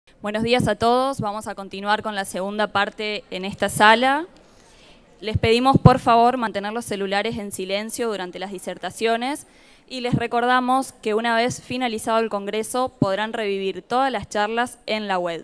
Buenos días a todos. Vamos a continuar con la segunda parte en esta sala. Les pedimos, por favor, mantener los celulares en silencio durante las disertaciones y les recordamos que una vez finalizado el congreso podrán revivir todas las charlas en la web.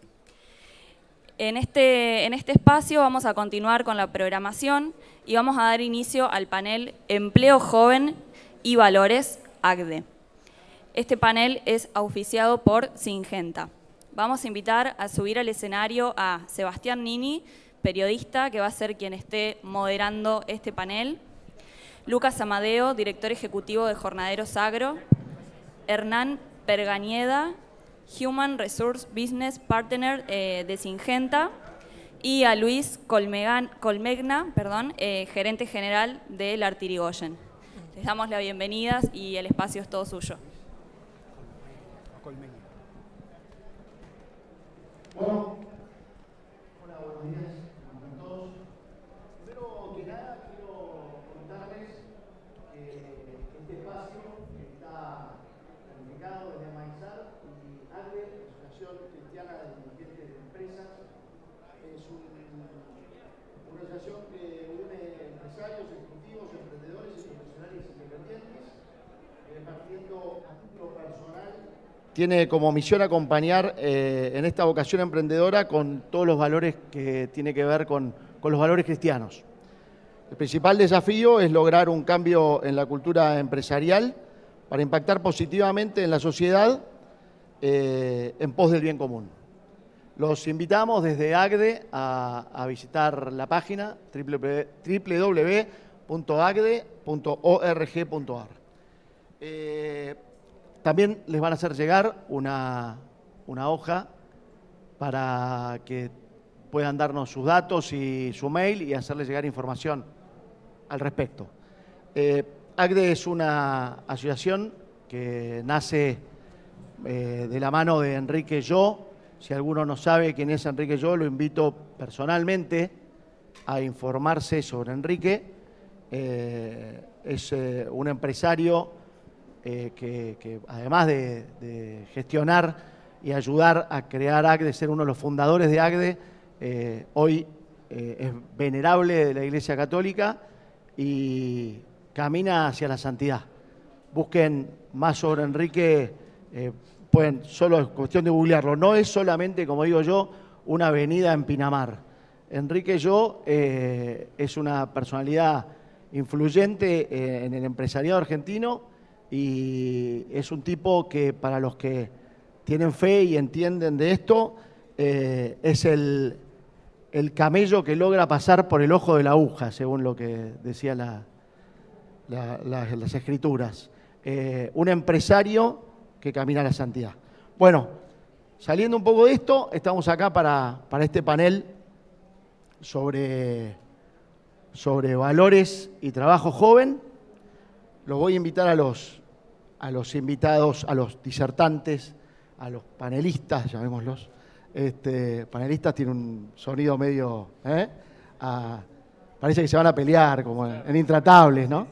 En este espacio vamos a continuar con la programación y vamos a dar inicio al panel Empleo Joven y Valores ACDE. Este panel es auspiciado por Syngenta. Vamos a invitar a subir al escenario a Sebastián Nini, periodista, que va a ser quien esté moderando este panel, Lucas Amadeo, director ejecutivo de Jornaderos Agro, Hernán Pergañeda, Human Resource Business Partner de Syngenta, y a Luis Colmegna, gerente general del Artirigoyen. Les damos la bienvenida y el espacio es todo suyo. Bueno, hola, buenos días a todos. Primero que nada, quiero contarles que este espacio está planificado desde Maizar y ACDE, Asociación Cristiana de Dirigentes de Empresas. Es una organización que une empresarios, ejecutivos, emprendedores y profesionales independientes, partiendo a título personal. Tiene como misión acompañar en esta vocación emprendedora con todos los valores que tiene que ver con los valores cristianos. El principal desafío es lograr un cambio en la cultura empresarial para impactar positivamente en la sociedad en pos del bien común. Los invitamos desde ACDE a visitar la página www.acde.org.ar. También les van a hacer llegar una hoja para que puedan darnos sus datos y su mail y hacerles llegar información al respecto. ACDE es una asociación que nace de la mano de Enrique Yo. Si alguno no sabe quién es Enrique Yo, lo invito personalmente a informarse sobre Enrique. Es un empresario que además de gestionar y ayudar a crear ACDE, ser uno de los fundadores de ACDE, hoy es venerable de la Iglesia Católica y camina hacia la santidad. Busquen más sobre Enrique, solo es cuestión de googlearlo. No es solamente, como digo yo, una avenida en Pinamar. Enrique Yo es una personalidad influyente en el empresariado argentino, y es un tipo que, para los que tienen fe y entienden de esto, es el camello que logra pasar por el ojo de la aguja, según lo que decía las escrituras. Un empresario que camina a la santidad. Bueno, saliendo un poco de esto, estamos acá para este panel sobre valores y trabajo joven. Los voy a invitar a los invitados, a los disertantes, a los panelistas, llamémoslos. Panelistas tiene un sonido medio... parece que se van a pelear, como en Intratables, ¿no?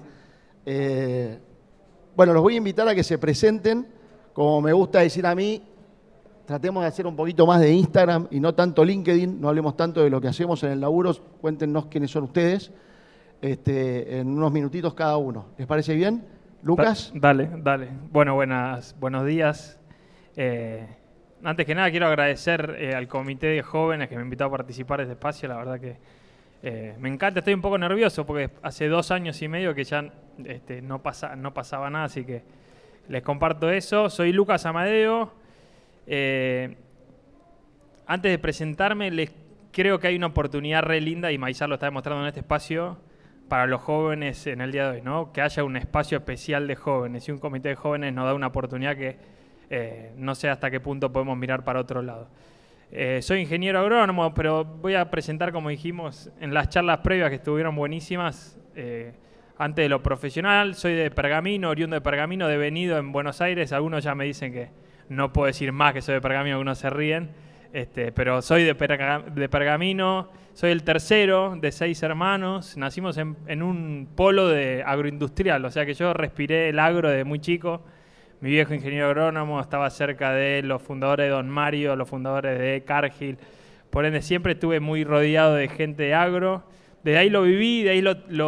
Bueno, los voy a invitar a que se presenten. Como me gusta decir a mí, tratemos de hacer un poquito más de Instagram y no tanto LinkedIn. No hablemos tanto de lo que hacemos en el laburo. Cuéntenos quiénes son ustedes. En unos minutitos cada uno. ¿Les parece bien? ¿Lucas? Dale. Bueno, buenos días. Antes que nada quiero agradecer al Comité de Jóvenes que me invitó a participar de este espacio. La verdad que me encanta, estoy un poco nervioso porque hace 2 años y medio que ya no pasaba nada, así que les comparto eso. Soy Lucas Amadeo. Antes de presentarme, creo que hay una oportunidad re linda, y Maizar lo está demostrando en este espacio, para los jóvenes en el día de hoy, ¿no? Que haya un espacio especial de jóvenes y un comité de jóvenes nos da una oportunidad que no sé hasta qué punto podemos mirar para otro lado. Soy ingeniero agrónomo, pero voy a presentar, como dijimos en las charlas previas que estuvieron buenísimas, antes de lo profesional. Soy de Pergamino, oriundo de Pergamino, devenido en Buenos Aires. Algunos ya me dicen que no puedo decir más que soy de Pergamino, algunos se ríen. Pero soy de Pergamino, soy el tercero de 6 hermanos. Nacimos en un polo de agroindustrial, o sea que yo respiré el agro desde muy chico. Mi viejo ingeniero agrónomo, estaba cerca de los fundadores de Don Mario, los fundadores de Cargill. Por ende, siempre estuve muy rodeado de gente de agro. De ahí lo viví, de ahí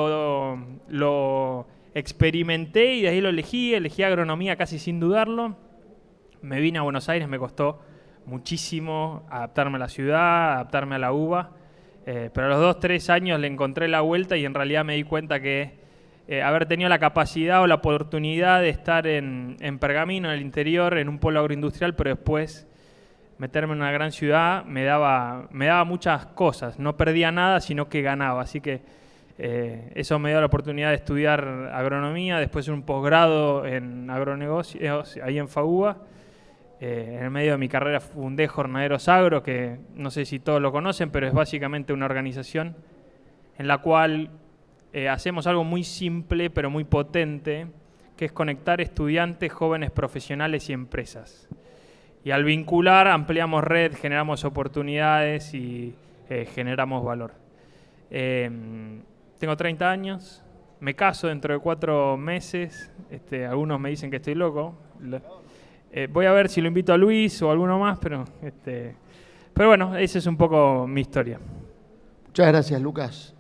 lo experimenté y de ahí lo elegí. Elegí agronomía casi sin dudarlo. Me vine a Buenos Aires, me costó muchísimo adaptarme a la ciudad, adaptarme a la uva. Pero a los 2, 3 años le encontré la vuelta y en realidad me di cuenta que haber tenido la capacidad o la oportunidad de estar en Pergamino, en el interior, en un polo agroindustrial, pero después meterme en una gran ciudad me daba muchas cosas. No perdía nada, sino que ganaba. Así que eso me dio la oportunidad de estudiar agronomía, después un posgrado en agronegocios, ahí en FAUBA. En el medio de mi carrera fundé Jornaderos Agro, que no sé si todos lo conocen, pero es básicamente una organización en la cual hacemos algo muy simple pero muy potente, que es conectar estudiantes, jóvenes profesionales y empresas. Y al vincular ampliamos red, generamos oportunidades y generamos valor. Tengo 30 años, me caso dentro de 4 meses, algunos me dicen que estoy loco. Voy a ver si lo invito a Luis o a alguno más, pero bueno, esa es un poco mi historia. Muchas gracias, Lucas.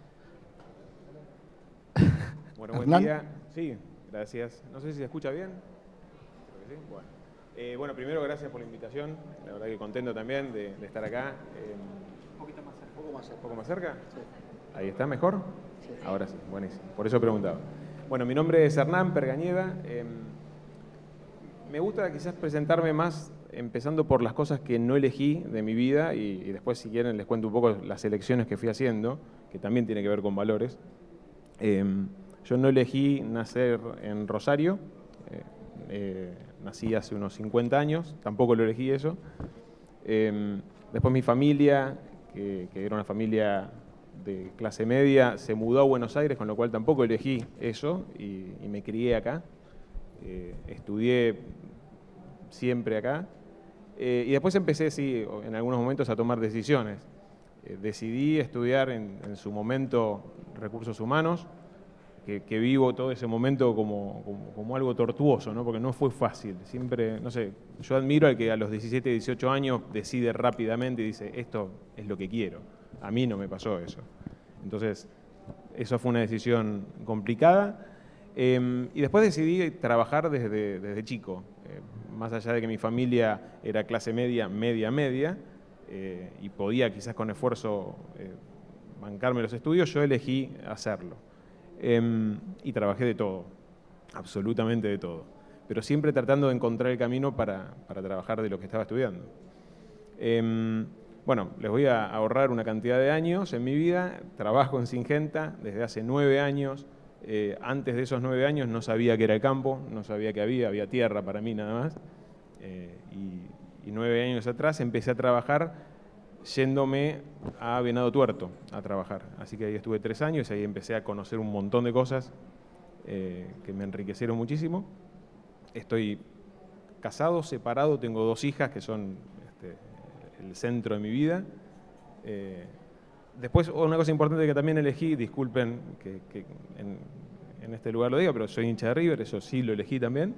Bueno, buen día. Sí, gracias. No sé si se escucha bien. Creo que sí. Bueno, primero gracias por la invitación. La verdad que contento también de estar acá. Un poquito más cerca. ¿Un poco más cerca? Sí. ¿Ahí está mejor? Sí. Ahora sí, buenísimo. Por eso preguntaba. Bueno, mi nombre es Hernán Pergañeda. Me gusta quizás presentarme más empezando por las cosas que no elegí de mi vida y después, si quieren, les cuento un poco las elecciones que fui haciendo, que también tiene que ver con valores. Yo no elegí nacer en Rosario, nací hace unos 50 años, tampoco lo elegí eso. Después mi familia, que era una familia de clase media, se mudó a Buenos Aires, con lo cual tampoco elegí eso y me crié acá. Estudié siempre acá. Y después empecé, sí, en algunos momentos a tomar decisiones. Decidí estudiar en su momento recursos humanos, que vivo todo ese momento como algo tortuoso, ¿no? Porque no fue fácil. Siempre, no sé, yo admiro al que a los 17, 18 años decide rápidamente y dice, esto es lo que quiero. A mí no me pasó eso. Entonces, eso fue una decisión complicada. Y después decidí trabajar desde chico. Más allá de que mi familia era clase media, media, y podía quizás con esfuerzo bancarme los estudios, yo elegí hacerlo. Y trabajé de todo, absolutamente de todo. Pero siempre tratando de encontrar el camino para trabajar de lo que estaba estudiando. Bueno, les voy a ahorrar una cantidad de años en mi vida. Trabajo en Syngenta desde hace 9 años. Antes de esos 9 años no sabía qué era el campo, no sabía que había tierra para mí nada más. Y 9 años atrás empecé a trabajar yéndome a Venado Tuerto a trabajar. Así que ahí estuve 3 años y ahí empecé a conocer un montón de cosas que me enriquecieron muchísimo. Estoy casado, separado, tengo 2 hijas que son el centro de mi vida. Después, una cosa importante que también elegí, disculpen que en este lugar lo diga, pero soy hincha de River, eso sí lo elegí también.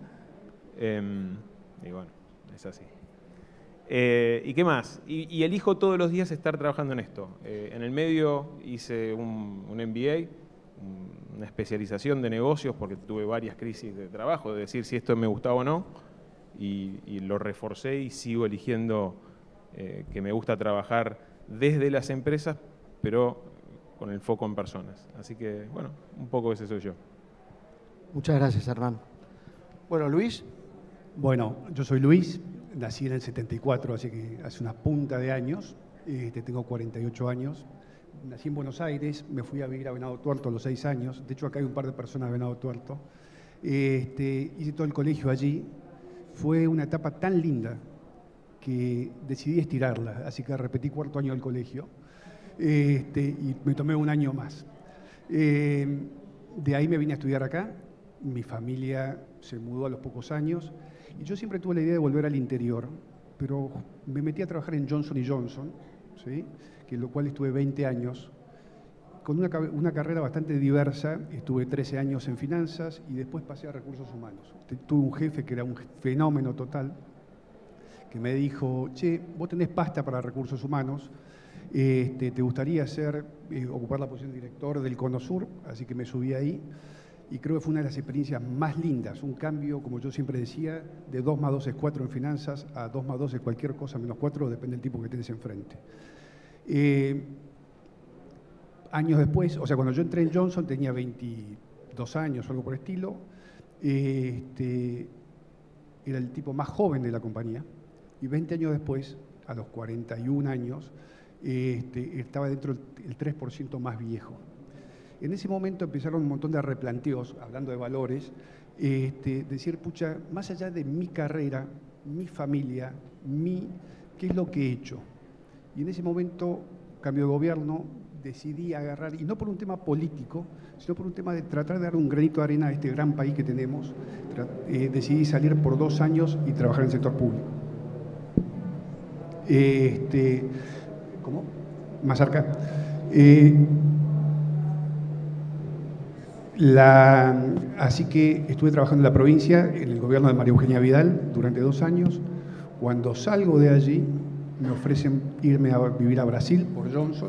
Y bueno, es así. ¿Y qué más? Y elijo todos los días estar trabajando en esto. En el medio hice un MBA, una especialización de negocios, porque tuve varias crisis de trabajo, de decir si esto me gustaba o no, y lo reforcé y sigo eligiendo que me gusta trabajar desde las empresas, pero con el foco en personas. Así que, bueno, un poco ese soy yo. Muchas gracias, Hernán. Bueno, Luis. Bueno, yo soy Luis, nací en el 74, así que hace una punta de años. Tengo 48 años. Nací en Buenos Aires, me fui a vivir a Venado Tuerto a los 6 años. De hecho, acá hay un par de personas de Venado Tuerto. Hice todo el colegio allí. Fue una etapa tan linda que decidí estirarla, así que repetí 4º año del colegio. Y me tomé un año más. De ahí me vine a estudiar acá. Mi familia se mudó a los pocos años y yo siempre tuve la idea de volver al interior, pero me metí a trabajar en Johnson & Johnson, ¿sí? Que en lo cual estuve 20 años con una carrera bastante diversa. Estuve 13 años en finanzas y después pasé a recursos humanos. Tuve un jefe que era un fenómeno total, que me dijo, che, vos tenés pasta para recursos humanos, ¿te gustaría ocupar la posición de director del Cono Sur? Así que me subí ahí y creo que fue una de las experiencias más lindas, un cambio, como yo siempre decía, de 2 más 2 es 4 en finanzas a 2 más 2 es cualquier cosa menos 4, depende del tipo que tenés enfrente. Años después, o sea, cuando yo entré en Johnson tenía 22 años o algo por el estilo, era el tipo más joven de la compañía y 20 años después, a los 41 años, estaba dentro del 3% más viejo. En ese momento empezaron un montón de replanteos, hablando de valores, decir, pucha, más allá de mi carrera, mi familia, ¿qué es lo que he hecho? Y en ese momento, cambio de gobierno, decidí agarrar, y no por un tema político, sino por un tema de tratar de dar un granito de arena a este gran país que tenemos, decidí salir por 2 años y trabajar en el sector público. ¿Cómo? Más cerca. Así que estuve trabajando en la provincia, en el gobierno de María Eugenia Vidal, durante 2 años. Cuando salgo de allí, me ofrecen irme a vivir a Brasil por Johnson.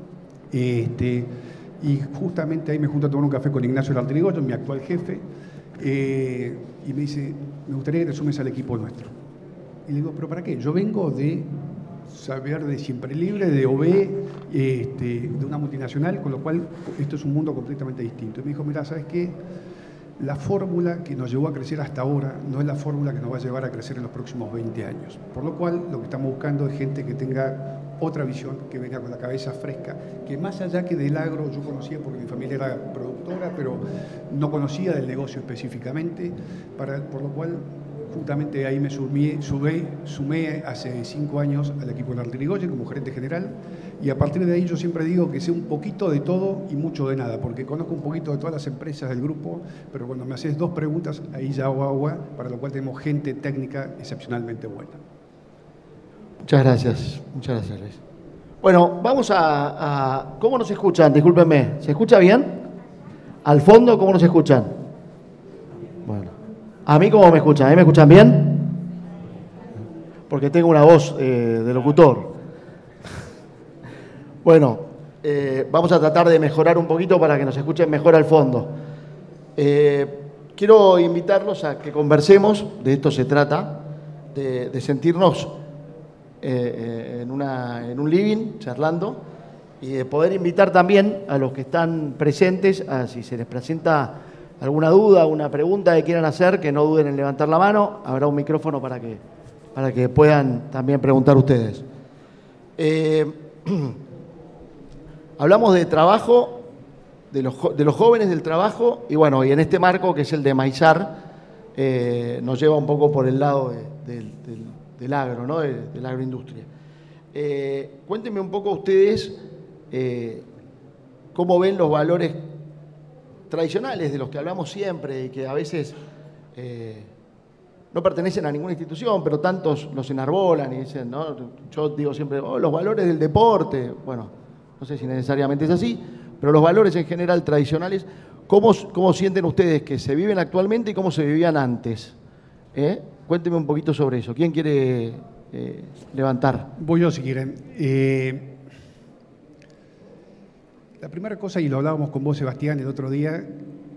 Y justamente ahí me junto a tomar un café con Ignacio Lartrigoyen, mi actual jefe, y me dice, me gustaría que te sumes al equipo nuestro. Y le digo, ¿pero para qué? Yo vengo de saber de Siempre Libre, de OB, de una multinacional, con lo cual esto es un mundo completamente distinto. Y me dijo, mira, ¿sabes qué? La fórmula que nos llevó a crecer hasta ahora no es la fórmula que nos va a llevar a crecer en los próximos 20 años. Por lo cual, lo que estamos buscando es gente que tenga otra visión, que venga con la cabeza fresca, que más allá que del agro, yo conocía porque mi familia era productora, pero no conocía del negocio específicamente, por lo cual justamente ahí me sumé hace 5 años al equipo de Lartrigoyen como gerente general, y a partir de ahí yo siempre digo que sé un poquito de todo y mucho de nada, porque conozco un poquito de todas las empresas del grupo, pero cuando me haces 2 preguntas, ahí ya hago agua, para lo cual tenemos gente técnica excepcionalmente buena. Muchas gracias, Luis. Bueno, vamos a ¿cómo nos escuchan? Discúlpenme, ¿se escucha bien? ¿Al fondo cómo nos escuchan? Bueno, ¿a mí cómo me escuchan? ¿A mí me escuchan bien? Porque tengo una voz de locutor. Bueno, vamos a tratar de mejorar un poquito para que nos escuchen mejor al fondo. Quiero invitarlos a que conversemos, de esto se trata, de sentirnos en un living, charlando, y de poder invitar también a los que están presentes, a si se les presenta alguna duda, una pregunta que quieran hacer, que no duden en levantar la mano. Habrá un micrófono para que puedan también preguntar ustedes. Hablamos de trabajo, de los jóvenes del trabajo, y bueno, y en este marco que es el de Maizar, nos lleva un poco por el lado del agro, ¿no? de la agroindustria. Cuéntenme un poco ustedes cómo ven los valores tradicionales de los que hablamos siempre y que a veces no pertenecen a ninguna institución, pero tantos los enarbolan y dicen, ¿no? Yo digo siempre, los valores del deporte. Bueno, no sé si necesariamente es así, pero los valores en general tradicionales, ¿cómo sienten ustedes que se viven actualmente y cómo se vivían antes? Cuéntenme un poquito sobre eso. ¿Quién quiere levantar? Voy yo si quieren. La primera cosa, y lo hablábamos con vos, Sebastián, el otro día,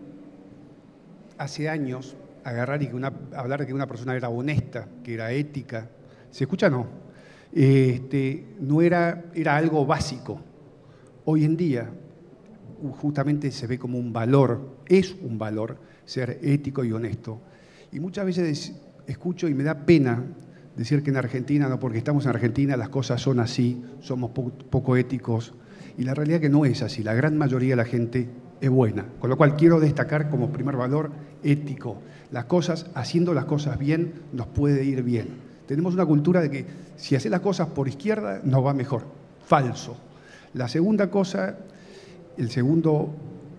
hace años, hablar de que una persona era honesta, que era ética, ¿se escucha o no? No era algo básico. Hoy en día, justamente se ve como un valor, es un valor ser ético y honesto. Y muchas veces escucho y me da pena decir que en Argentina, no, porque estamos en Argentina, las cosas son así, somos poco éticos. Y la realidad es que no es así, la gran mayoría de la gente es buena. Con lo cual quiero destacar como primer valor ético. Haciendo las cosas bien, nos puede ir bien. Tenemos una cultura de que si haces las cosas por izquierda, nos va mejor. Falso. La segunda cosa, el segundo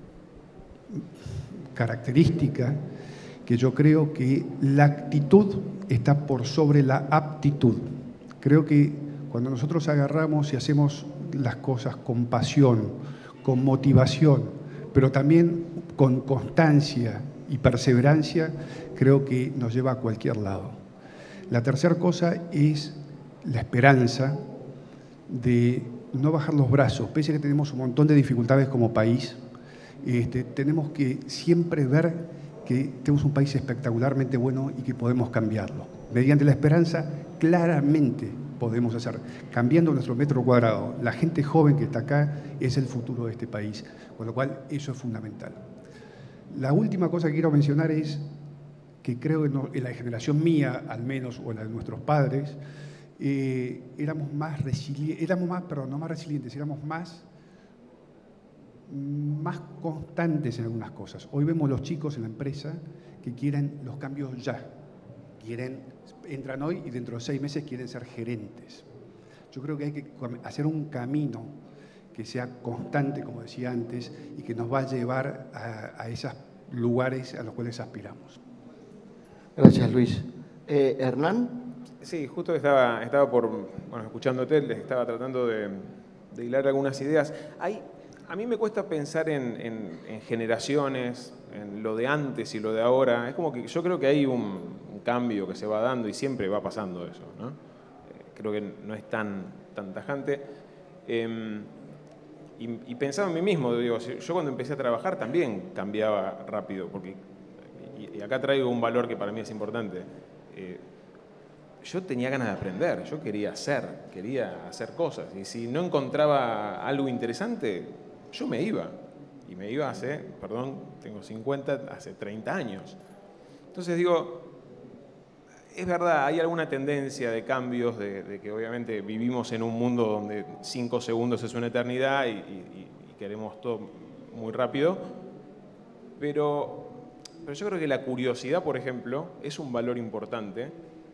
característica, que yo creo que la actitud está por sobre la aptitud. Creo que cuando nosotros agarramos y hacemos las cosas con pasión, con motivación, pero también con constancia y perseverancia, creo que nos lleva a cualquier lado. La tercera cosa es la esperanza de no bajar los brazos. Pese a que tenemos un montón de dificultades como país, tenemos que siempre ver que tenemos un país espectacularmente bueno y que podemos cambiarlo. Mediante la esperanza, claramente podemos hacer, cambiando nuestro metro cuadrado. La gente joven que está acá es el futuro de este país, con lo cual eso es fundamental. La última cosa que quiero mencionar es que creo que en la generación mía, al menos, o en la de nuestros padres, éramos más resilientes, éramos más constantes en algunas cosas. Hoy vemos los chicos en la empresa que quieren los cambios ya. Entran hoy y dentro de 6 meses quieren ser gerentes. Yo creo que hay que hacer un camino que sea constante, como decía antes, y que nos va a llevar a esos lugares a los cuales aspiramos. Gracias, Luis. Hernán. Sí, justo estaba escuchándote, les estaba tratando de hilar algunas ideas. A mí me cuesta pensar en generaciones, en lo de antes y lo de ahora. Es como que yo creo que hay un cambio que se va dando y siempre va pasando eso, ¿no? Creo que no es tan tajante. Y pensaba en mí mismo, digo, yo cuando empecé a trabajar también cambiaba rápido, porque, y acá traigo un valor que para mí es importante. Yo tenía ganas de aprender, yo quería hacer cosas. Y si no encontraba algo interesante, yo me iba. Y me iba tengo 50, hace 30 años. Entonces digo, es verdad, hay alguna tendencia de cambios, de que obviamente vivimos en un mundo donde 5 segundos es una eternidad y queremos todo muy rápido. Pero yo creo que la curiosidad, por ejemplo, es un valor importante.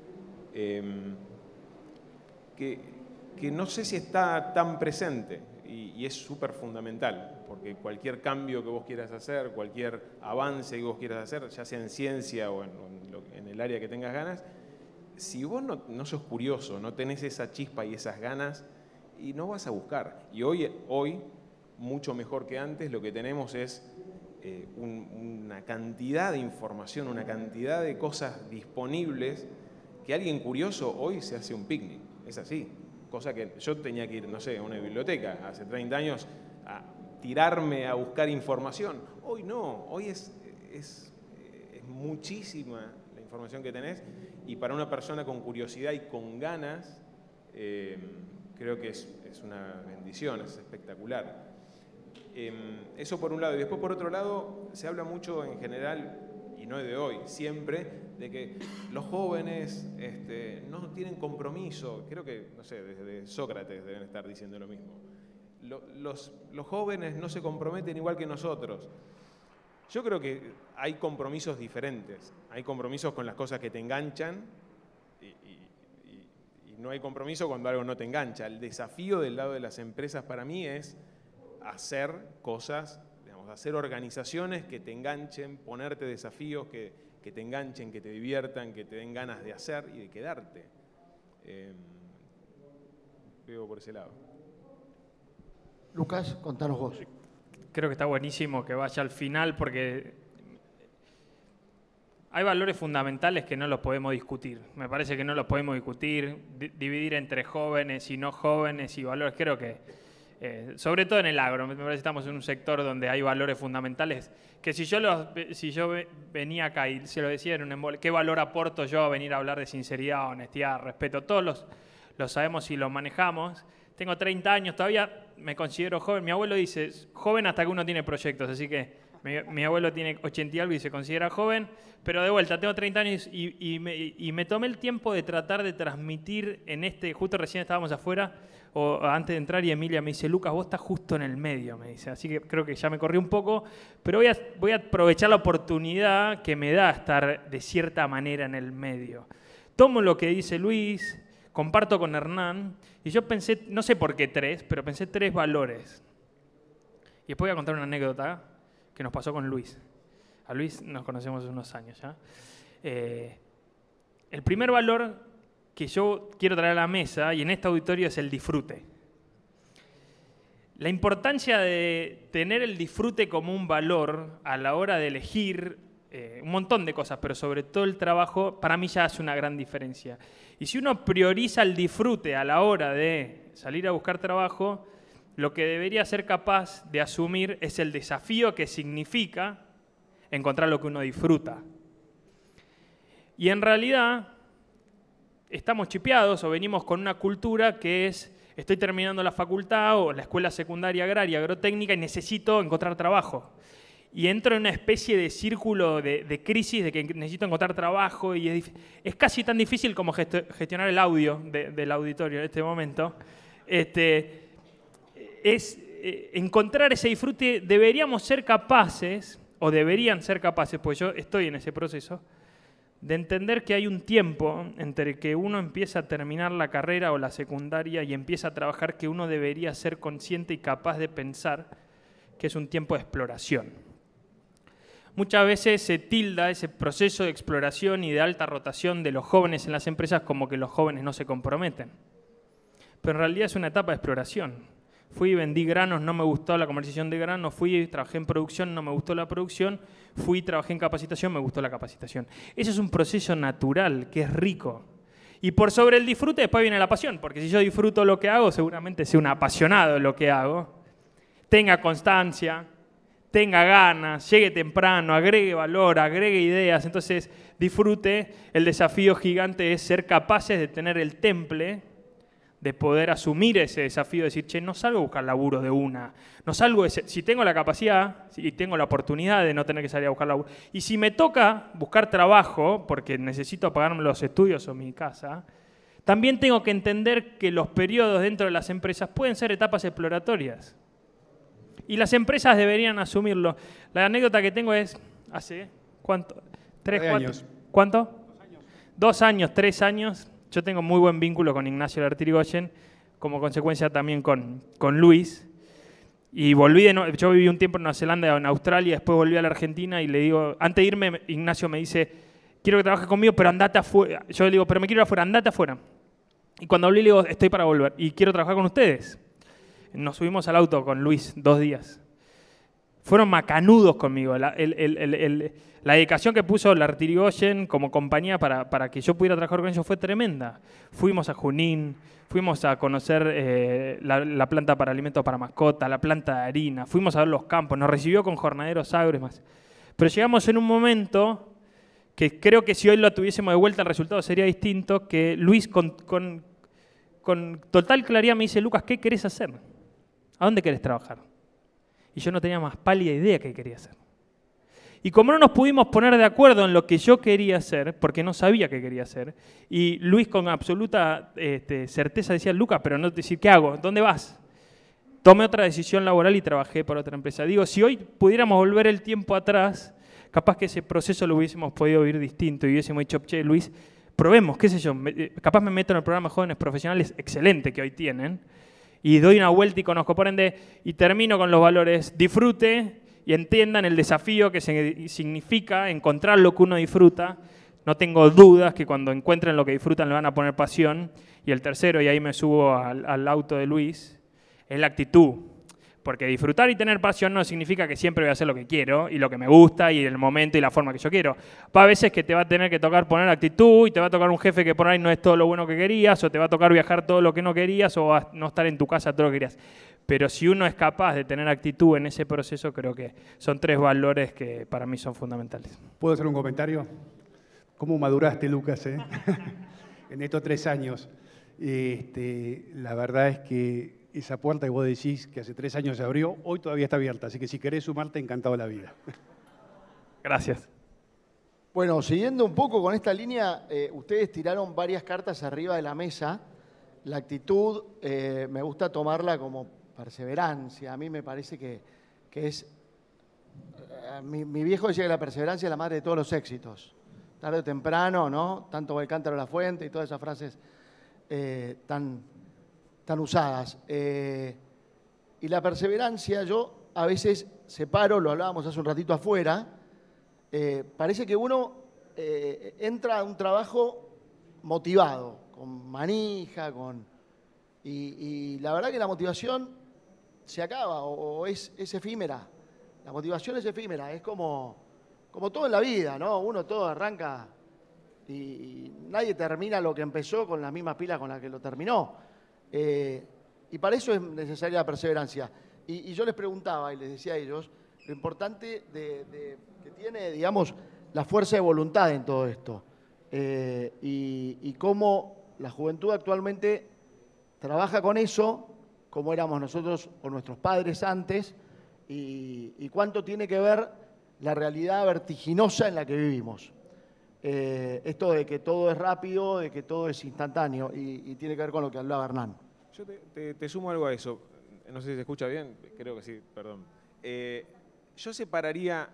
Que no sé si está tan presente y es súper fundamental, porque cualquier cambio que vos quieras hacer, cualquier avance que vos quieras hacer, ya sea en ciencia o en el área que tengas ganas, si vos no sos curioso, no tenés esa chispa y esas ganas, y no vas a buscar. Y hoy mucho mejor que antes, lo que tenemos es una cantidad de información, una cantidad de cosas disponibles, que alguien curioso hoy se hace un picnic, es así. Cosa que yo tenía que ir, no sé, a una biblioteca hace 30 años a tirarme a buscar información. Hoy no, hoy es muchísima la información que tenés, y para una persona con curiosidad y con ganas, creo que es una bendición, es espectacular. Eso por un lado. Y después por otro lado, se habla mucho en general, y no es de hoy, siempre, de que los jóvenes no tienen compromiso. Creo que, no sé, desde Sócrates deben estar diciendo lo mismo. Los jóvenes no se comprometen igual que nosotros. Yo creo que hay compromisos diferentes. Hay compromisos con las cosas que te enganchan y no hay compromiso cuando algo no te engancha. El desafío del lado de las empresas para mí es hacer cosas, digamos, hacer organizaciones que te enganchen, ponerte desafíos que te enganchen, que te diviertan, que te den ganas de hacer y de quedarte. Veo por ese lado. Lucas, contanos vos. Creo que está buenísimo que vaya al final, porque hay valores fundamentales que no los podemos discutir. Me parece que no los podemos discutir, dividir entre jóvenes y no jóvenes y valores. Creo que sobre todo en el agro, me parece que estamos en un sector donde hay valores fundamentales que si yo venía acá y se lo decía en un embole, ¿qué valor aporto yo a venir a hablar de sinceridad, honestidad, respeto? Todos los sabemos y los manejamos. Tengo 30 años, todavía me considero joven. Mi abuelo dice, joven hasta que uno tiene proyectos, así que mi abuelo tiene 80 y algo y se considera joven, pero de vuelta, tengo 30 años y me tomé el tiempo de tratar de transmitir justo recién estábamos afuera, o antes de entrar, y Emilia me dice, Lucas, vos estás justo en el medio, me dice. Así que creo que ya me corrí un poco, pero voy a aprovechar la oportunidad que me da estar de cierta manera en el medio. Tomo lo que dice Luis, comparto con Hernán, y yo pensé, no sé por qué 3, pero pensé 3 valores. Y después voy a contar una anécdota que nos pasó con Luis. A Luis nos conocemos hace unos años ya. El primer valor que yo quiero traer a la mesa, y en este auditorio, es el disfrute. La importancia de tener el disfrute como un valor a la hora de elegir un montón de cosas, pero sobre todo el trabajo, para mí ya hace una gran diferencia. Y si uno prioriza el disfrute a la hora de salir a buscar trabajo, lo que debería ser capaz de asumir es el desafío que significa encontrar lo que uno disfruta. Y en realidad estamos chipeados o venimos con una cultura que es: estoy terminando la facultad o la escuela secundaria agraria, agrotécnica, y necesito encontrar trabajo. Y entro en una especie de círculo de crisis de que necesito encontrar trabajo, y es casi tan difícil como gestionar el audio del auditorio en este momento. Encontrar ese disfrute. Deberíamos ser capaces, o deberían ser capaces, pues yo estoy en ese proceso, de entender que hay un tiempo entre que uno empieza a terminar la carrera o la secundaria y empieza a trabajar, que uno debería ser consciente y capaz de pensar que es un tiempo de exploración. Muchas veces se tilda ese proceso de exploración y de alta rotación de los jóvenes en las empresas como que los jóvenes no se comprometen. Pero en realidad es una etapa de exploración. Fui y vendí granos, no me gustó la comercialización de granos. Fui y trabajé en producción, no me gustó la producción. Fui y trabajé en capacitación, me gustó la capacitación. Eso es un proceso natural, que es rico. Y por sobre el disfrute después viene la pasión, porque si yo disfruto lo que hago, seguramente sea un apasionado de lo que hago. Tenga constancia, tenga ganas, llegue temprano, agregue valor, agregue ideas. Entonces, disfrute. El desafío gigante es ser capaces de tener el temple, de poder asumir ese desafío, de decir, che, no salgo a buscar laburo de una. No salgo si tengo la capacidad y tengo la oportunidad de no tener que salir a buscar laburo. Y si me toca buscar trabajo, porque necesito pagarme los estudios o mi casa, también tengo que entender que los periodos dentro de las empresas pueden ser etapas exploratorias. Y las empresas deberían asumirlo. La anécdota que tengo es, ¿hace cuánto? 3, 4 años. ¿Cuánto? 2 años, 3 años. Yo tengo muy buen vínculo con Ignacio Lertirigoyen, como consecuencia también con Luis. Y yo viví un tiempo en Nueva Zelanda, en Australia, después volví a la Argentina y le digo, antes de irme, Ignacio me dice, quiero que trabajes conmigo, pero andate afuera. Yo le digo, pero me quiero ir afuera, andate afuera. Y cuando volví le digo, estoy para volver y quiero trabajar con ustedes. Nos subimos al auto con Luis 2 días. Fueron macanudos conmigo. La dedicación que puso Lertirigoyen como compañía para que yo pudiera trabajar con ellos fue tremenda. Fuimos a Junín, fuimos a conocer la planta para alimentos para mascotas, la planta de harina, fuimos a ver los campos, nos recibió con jornaderos agros y más. Pero llegamos en un momento que creo que si hoy lo tuviésemos de vuelta el resultado sería distinto, que Luis con total claridad me dice, Lucas, ¿qué querés hacer? ¿A dónde querés trabajar? Y yo no tenía más pálida idea qué quería hacer. Y como no nos pudimos poner de acuerdo en lo que yo quería hacer, porque no sabía qué quería hacer, y Luis con absoluta certeza decía, Lucas, pero no te decir, ¿qué hago? ¿Dónde vas? Tomé otra decisión laboral y trabajé por otra empresa. Digo, si hoy pudiéramos volver el tiempo atrás, capaz que ese proceso lo hubiésemos podido vivir distinto y hubiésemos dicho, che, Luis, probemos, qué sé yo, capaz me meto en el programa Jóvenes Profesionales excelente que hoy tienen, y doy una vuelta y conozco, por ende, y termino con los valores, disfrute y entiendan el desafío que significa encontrar lo que uno disfruta. No tengo dudas que cuando encuentren lo que disfrutan le van a poner pasión. Y el tercero, y ahí me subo al auto de Luis, es la actitud. Porque disfrutar y tener pasión no significa que siempre voy a hacer lo que quiero y lo que me gusta y el momento y la forma que yo quiero. Va a veces que te va a tener que tocar poner actitud y te va a tocar un jefe que por ahí no es todo lo bueno que querías, o te va a tocar viajar todo lo que no querías, o no estar en tu casa todo lo que querías. Pero si uno es capaz de tener actitud en ese proceso, creo que son 3 valores que para mí son fundamentales. ¿Puedo hacer un comentario? ¿Cómo maduraste, Lucas, en estos 3 años? La verdad es que esa puerta que vos decís que hace 3 años se abrió, hoy todavía está abierta. Así que si querés sumarte, encantado de la vida. Gracias. Bueno, siguiendo un poco con esta línea, ustedes tiraron varias cartas arriba de la mesa. La actitud, me gusta tomarla como perseverancia. A mí me parece que es... Mi viejo decía que la perseverancia es la madre de todos los éxitos. Tarde o temprano, ¿no? Tanto va el cántaro a la fuente y todas esas frases tan usadas. Y la perseverancia, yo a veces separo, lo hablábamos hace un ratito afuera, parece que uno entra a un trabajo motivado, con manija, y la verdad que la motivación se acaba o es efímera. La motivación es efímera, es como todo en la vida, ¿no? Uno todo arranca y nadie termina lo que empezó con las mismas pilas con las que lo terminó. Y para eso es necesaria la perseverancia. Y yo les preguntaba y les decía a ellos lo importante que tiene, digamos, la fuerza de voluntad en todo esto. Y cómo la juventud actualmente trabaja con eso, como éramos nosotros o nuestros padres antes, y cuánto tiene que ver la realidad vertiginosa en la que vivimos. Esto de que todo es rápido, de que todo es instantáneo, y tiene que ver con lo que hablaba Hernán. Yo te sumo algo a eso. No sé si se escucha bien, creo que sí, perdón. Yo separaría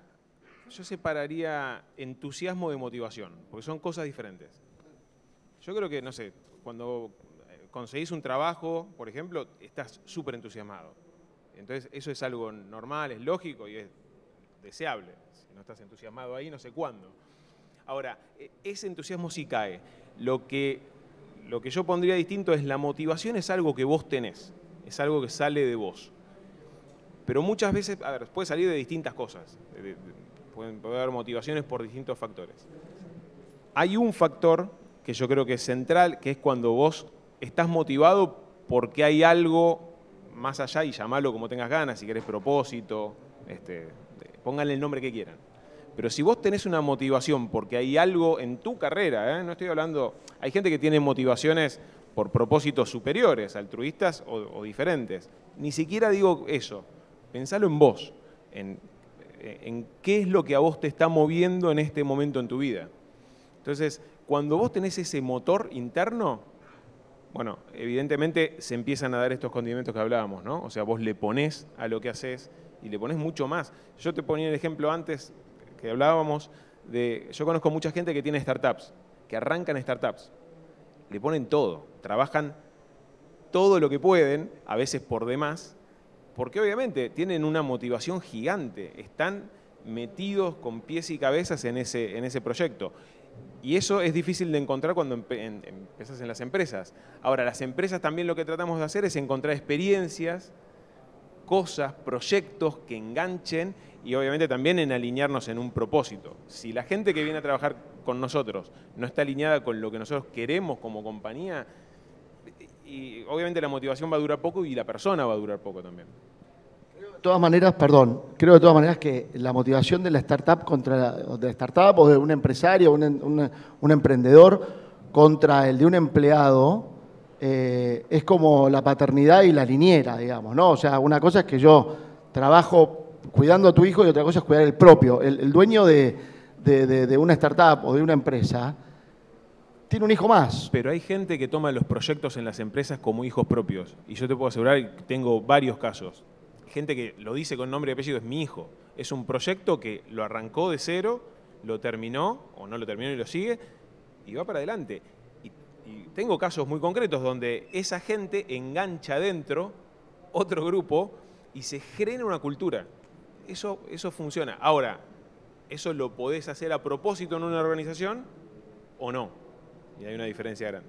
entusiasmo de motivación, porque son cosas diferentes. Yo creo que, no sé, cuando conseguís un trabajo, por ejemplo, estás súper entusiasmado. Entonces, eso es algo normal, es lógico y es deseable. Si no estás entusiasmado ahí, no sé cuándo. Ahora, ese entusiasmo sí cae. Lo que yo pondría distinto es la motivación es algo que vos tenés, es algo que sale de vos. Pero muchas veces, a ver, puede salir de distintas cosas. Puede haber motivaciones por distintos factores. Hay un factor que yo creo que es central, que es cuando vos estás motivado porque hay algo más allá, y llamalo como tengas ganas, si querés propósito, pónganle el nombre que quieran. Pero si vos tenés una motivación porque hay algo en tu carrera, no estoy hablando, hay gente que tiene motivaciones por propósitos superiores, altruistas o diferentes. Ni siquiera digo eso, pensalo en vos, en qué es lo que a vos te está moviendo en este momento en tu vida. Entonces, cuando vos tenés ese motor interno, bueno, evidentemente se empiezan a dar estos condimentos que hablábamos, ¿no? O sea, vos le ponés a lo que haces y le ponés mucho más. Yo te ponía el ejemplo antes que hablábamos yo conozco mucha gente que tiene startups, que arrancan startups, le ponen todo, trabajan todo lo que pueden, a veces por demás, porque obviamente tienen una motivación gigante, están metidos con pies y cabezas en ese proyecto. Y eso es difícil de encontrar cuando empezás en las empresas. Ahora, las empresas también lo que tratamos de hacer es encontrar experiencias, cosas, proyectos que enganchen y obviamente también en alinearnos en un propósito. Si la gente que viene a trabajar con nosotros no está alineada con lo que nosotros queremos como compañía, y obviamente la motivación va a durar poco y la persona va a durar poco también. Creo de todas maneras que la motivación de la startup o de un empresario, un emprendedor contra el de un empleado es como la paternidad y la niñera, digamos, ¿no? O sea, una cosa es que yo trabajo cuidando a tu hijo y otra cosa es cuidar el propio. El dueño de una startup o de una empresa tiene un hijo más. Pero hay gente que toma los proyectos en las empresas como hijos propios. Y yo te puedo asegurar que tengo varios casos. Gente que lo dice con nombre y apellido, es mi hijo. Es un proyecto que lo arrancó de cero, lo terminó, o no lo terminó y lo sigue, y va para adelante. Y tengo casos muy concretos donde esa gente engancha adentro otro grupo y se genera una cultura. Eso funciona. Ahora, ¿eso lo podés hacer a propósito en una organización o no? Y hay una diferencia grande.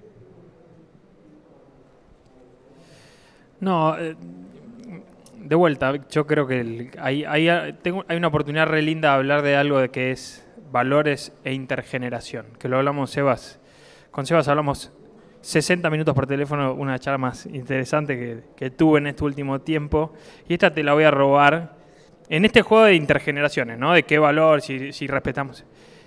No, de vuelta, yo creo que hay una oportunidad re linda de hablar de algo de que es valores e intergeneración, que lo hablamos con Sebas hablamos 60 minutos por teléfono, una charla más interesante que tuve en este último tiempo, y esta te la voy a robar en este juego de intergeneraciones, ¿no? De qué valor, si respetamos.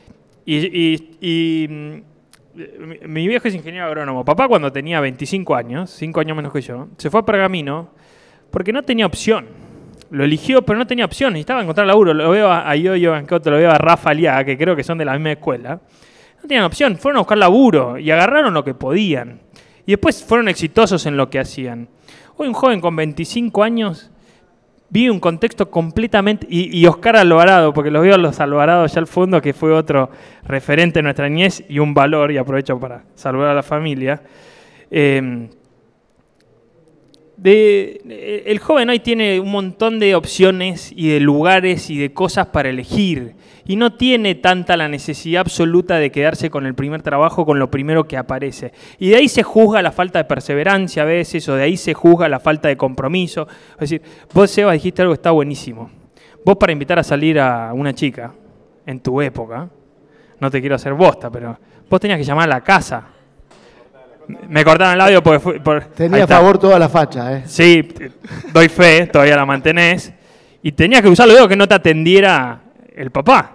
Mi viejo es ingeniero agrónomo. Papá, cuando tenía 25 años, 5 años menos que yo, se fue a Pergamino porque no tenía opción. Lo eligió, pero no tenía opción. Necesitaba encontrar laburo. Lo veo a Yoyo Bancoto, lo veo a Rafa Aliaga, que creo que son de la misma escuela. No tenían opción. Fueron a buscar laburo y agarraron lo que podían. Y después fueron exitosos en lo que hacían. Hoy un joven con 25 años vive un contexto completamente... Y Oscar Alvarado, porque los veo a los Alvarados ya al fondo, que fue otro referente de nuestra niñez y un valor, y aprovecho para saludar a la familia. El joven hoy tiene un montón de opciones y de lugares y de cosas para elegir. Y no tiene tanta la necesidad absoluta de quedarse con el primer trabajo, con lo primero que aparece. Y de ahí se juzga la falta de perseverancia a veces, o de ahí se juzga la falta de compromiso. Es decir, vos, Seba, dijiste algo que está buenísimo. Vos, para invitar a salir a una chica, en tu época, no te quiero hacer bosta, pero vos tenías que llamar a la casa. Me cortaron el audio porque tenía a favor toda la facha, ¿eh? Sí, doy fe, todavía la mantenés. Y tenías que usar los dedos que no te atendiera el papá.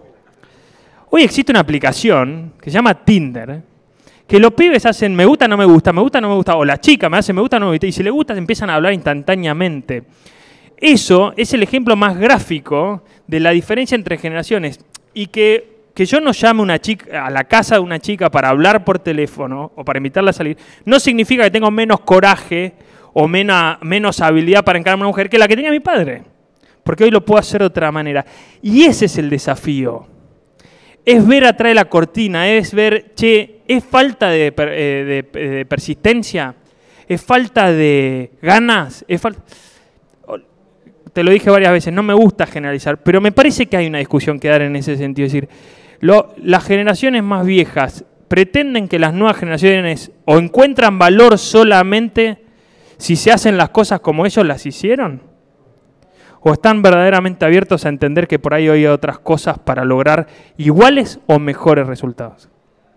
Hoy existe una aplicación que se llama Tinder, que los pibes hacen me gusta, no me gusta, me gusta, no me gusta, o la chica me hace me gusta, no me gusta, y si le gusta se empiezan a hablar instantáneamente. Eso es el ejemplo más gráfico de la diferencia entre generaciones. Y que yo no llame una chica, a la casa de una chica para hablar por teléfono o para invitarla a salir, no significa que tengo menos coraje o menos habilidad para encarar a una mujer que la que tenía mi padre. Porque hoy lo puedo hacer de otra manera. Y ese es el desafío. Es ver atrás de la cortina, es ver, che, ¿es falta de persistencia? ¿Es falta de ganas? Te lo dije varias veces, no me gusta generalizar, pero me parece que hay una discusión que dar en ese sentido. Es decir, las generaciones más viejas pretenden que las nuevas generaciones o encuentran valor solamente si se hacen las cosas como ellos las hicieron, o están verdaderamente abiertos a entender que por ahí hay otras cosas para lograr iguales o mejores resultados.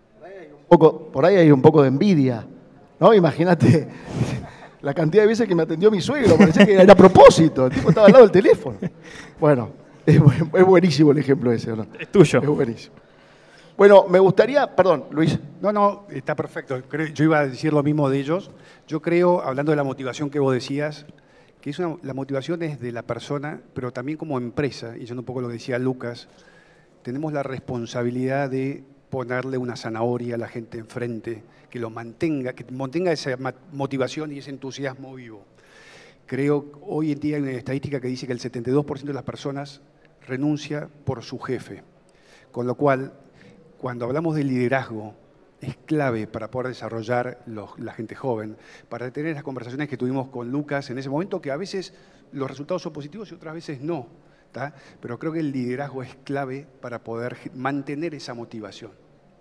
Por ahí hay un poco de envidia, ¿no? Imagínate la cantidad de veces que me atendió mi suegro, parecía que era a propósito, el tipo estaba al lado del teléfono. Bueno, es buenísimo el ejemplo ese, ¿no? Es tuyo. Es buenísimo. Bueno, me gustaría, perdón, Luis. No, está perfecto. Yo iba a decir lo mismo de ellos. Yo creo, hablando de la motivación que vos decías, que la motivación es de la persona, pero también como empresa, y yendo un poco lo que decía Lucas, tenemos la responsabilidad de ponerle una zanahoria a la gente enfrente, que mantenga esa motivación y ese entusiasmo vivo. Creo hoy en día hay una estadística que dice que el 72% de las personas renuncia por su jefe, con lo cual, cuando hablamos de liderazgo, es clave para poder desarrollar la gente joven, para tener las conversaciones que tuvimos con Lucas en ese momento, que a veces los resultados son positivos y otras veces no, ¿tá? Pero creo que el liderazgo es clave para poder mantener esa motivación.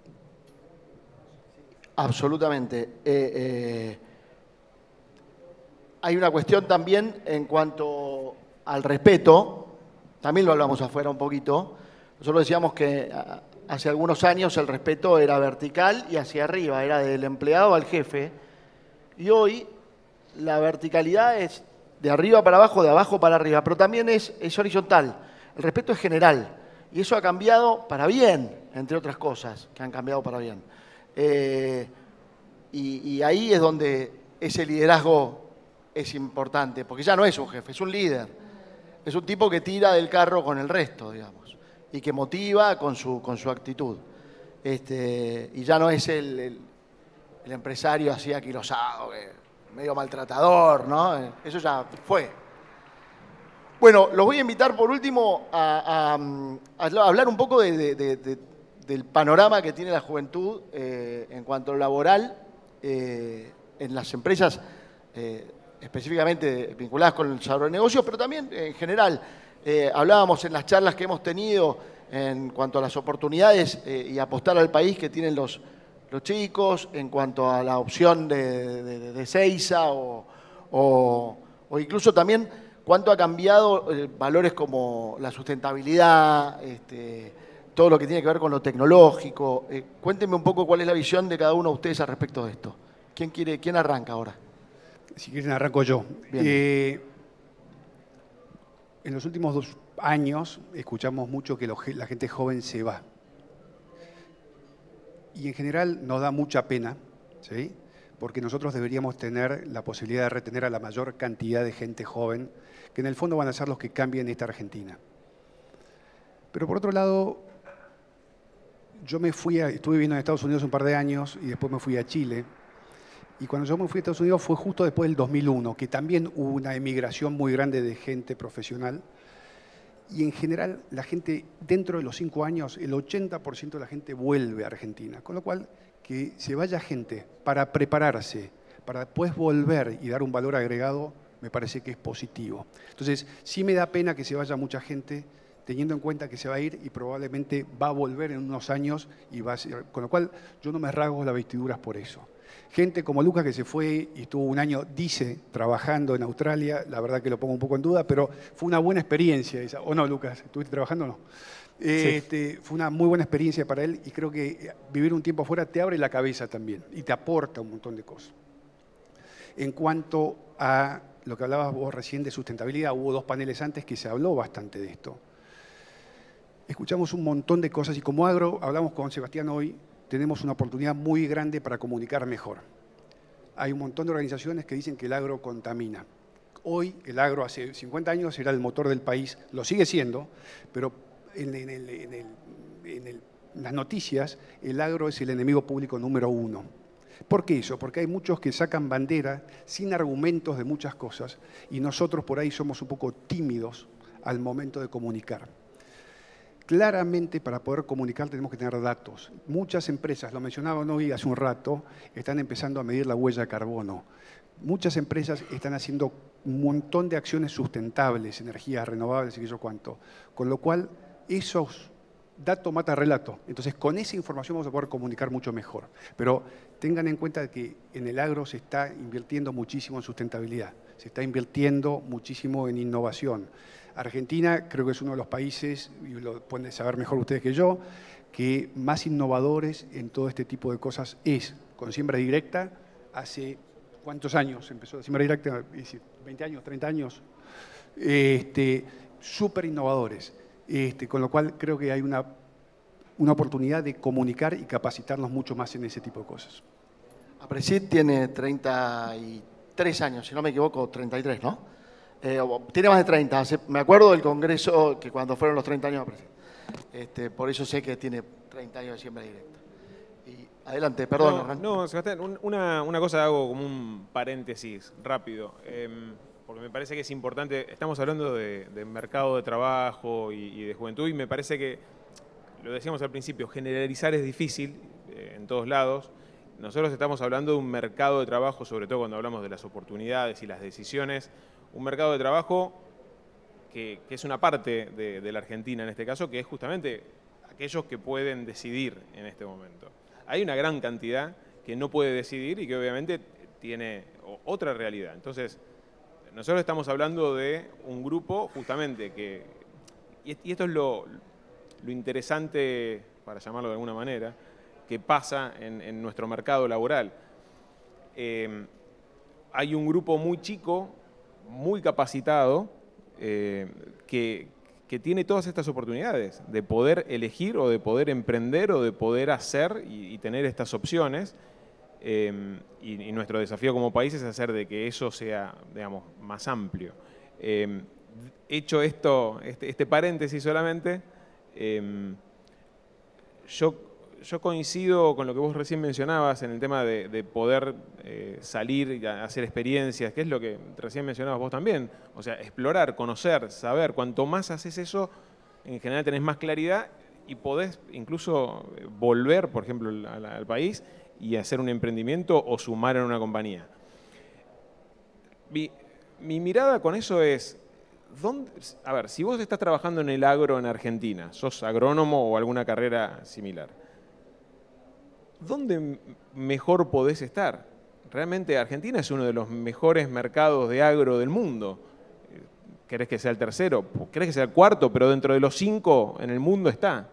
Absolutamente. Hay una cuestión también en cuanto al respeto, también lo hablamos afuera un poquito. Nosotros decíamos que hace algunos años el respeto era vertical y hacia arriba, era del empleado al jefe. Y hoy la verticalidad es de arriba para abajo, de abajo para arriba, pero también es horizontal. El respeto es general y eso ha cambiado para bien, entre otras cosas que han cambiado para bien. Y ahí es donde ese liderazgo es importante, porque ya no es un jefe, es un líder. Es un tipo que tira del carro con el resto, digamos, y que motiva con su actitud. Y ya no es el empresario así aquilosado, medio maltratador, ¿no? Eso ya fue. Bueno, los voy a invitar por último a hablar un poco del panorama que tiene la juventud en cuanto a lo laboral en las empresas específicamente vinculadas con el desarrollo de negocios, pero también en general. Hablábamos en las charlas que hemos tenido en cuanto a las oportunidades y apostar al país que tienen los chicos, en cuanto a la opción de Seiza o incluso también cuánto ha cambiado valores como la sustentabilidad, todo lo que tiene que ver con lo tecnológico. Cuéntenme un poco cuál es la visión de cada uno de ustedes al respecto de esto. ¿Quién arranca ahora? Si quieren arranco yo. En los últimos 2 años escuchamos mucho que la gente joven se va. Y en general nos da mucha pena, ¿sí? Porque nosotros deberíamos tener la posibilidad de retener a la mayor cantidad de gente joven, que en el fondo van a ser los que cambien esta Argentina. Pero por otro lado, estuve viviendo en Estados Unidos un par de años y después me fui a Chile. Y cuando yo me fui a Estados Unidos fue justo después del 2001, que también hubo una emigración muy grande de gente profesional. Y en general, la gente, dentro de los 5 años, el 80% de la gente vuelve a Argentina. Con lo cual, que se vaya gente para prepararse, para después volver y dar un valor agregado, me parece que es positivo. Entonces, sí me da pena que se vaya mucha gente, teniendo en cuenta que se va a ir y probablemente va a volver en unos años, y va a ser, con lo cual yo no me rasgo las vestiduras por eso. Gente como Lucas, que se fue y estuvo un año, dice, trabajando en Australia, la verdad que lo pongo un poco en duda, pero fue una buena experiencia esa. ¿O no, Lucas? ¿Estuviste trabajando o no? Sí. Fue una muy buena experiencia para él, y creo que vivir un tiempo afuera te abre la cabeza también y te aporta un montón de cosas. En cuanto a lo que hablabas vos recién de sustentabilidad, hubo 2 paneles antes que se habló bastante de esto. Escuchamos un montón de cosas y como agro, hablamos con Sebastián hoy, tenemos una oportunidad muy grande para comunicar mejor. Hay un montón de organizaciones que dicen que el agro contamina. Hoy el agro hace 50 años era el motor del país, lo sigue siendo, pero en las noticias el agro es el enemigo público número 1. ¿Por qué eso? Porque hay muchos que sacan bandera sin argumentos de muchas cosas y nosotros por ahí somos un poco tímidos al momento de comunicar. Claramente, para poder comunicar tenemos que tener datos. Muchas empresas, lo mencionaban hoy hace un rato, están empezando a medir la huella de carbono. Muchas empresas están haciendo un montón de acciones sustentables, energías renovables y qué sé yo cuánto. Con lo cual, esos datos mata relato. Entonces, con esa información vamos a poder comunicar mucho mejor. Pero tengan en cuenta que en el agro se está invirtiendo muchísimo en sustentabilidad. Se está invirtiendo muchísimo en innovación. Argentina creo que es uno de los países, y lo pueden saber mejor ustedes que yo, que más innovadores en todo este tipo de cosas es. Con siembra directa, hace ¿cuántos años empezó la siembra directa? 20 años, 30 años. Súper innovadores. Con lo cual creo que hay una oportunidad de comunicar y capacitarnos mucho más en ese tipo de cosas. Apresit tiene 33 años, si no me equivoco, 33, ¿no? Tiene más de 30. Me acuerdo del congreso que cuando fueron los 30 años Apresit. Por eso sé que tiene 30 años de siembra directa. Y adelante, perdón. Hernán. No, Sebastián, una cosa hago como un paréntesis rápido, porque me parece que es importante. Estamos hablando de mercado de trabajo y de juventud, y me parece que, lo decíamos al principio, generalizar es difícil en todos lados. Nosotros estamos hablando de un mercado de trabajo, sobre todo cuando hablamos de las oportunidades y las decisiones, un mercado de trabajo que es una parte de la Argentina en este caso, que es justamente aquellos que pueden decidir en este momento. Hay una gran cantidad que no puede decidir y que obviamente tiene otra realidad. Entonces, nosotros estamos hablando de un grupo justamente que, y esto es lo interesante, para llamarlo de alguna manera, que pasa en nuestro mercado laboral. Hay un grupo muy chico, muy capacitado, que tiene todas estas oportunidades de poder elegir o de poder emprender o de poder hacer y tener estas opciones. Y nuestro desafío como país es hacer de que eso sea, digamos, más amplio. Hecho esto, este paréntesis solamente, yo coincido con lo que vos recién mencionabas en el tema de poder salir y hacer experiencias, que es lo que recién mencionabas vos también. O sea, explorar, conocer, saber. Cuanto más haces eso, en general tenés más claridad y podés incluso volver, por ejemplo, al país y hacer un emprendimiento o sumar en una compañía. Mi mirada con eso es, a ver, si vos estás trabajando en el agro en Argentina, sos agrónomo o alguna carrera similar, ¿dónde mejor podés estar? Realmente Argentina es uno de los mejores mercados de agro del mundo. ¿Querés que sea el tercero? ¿Querés que sea el cuarto? Pero dentro de los 5 en el mundo está.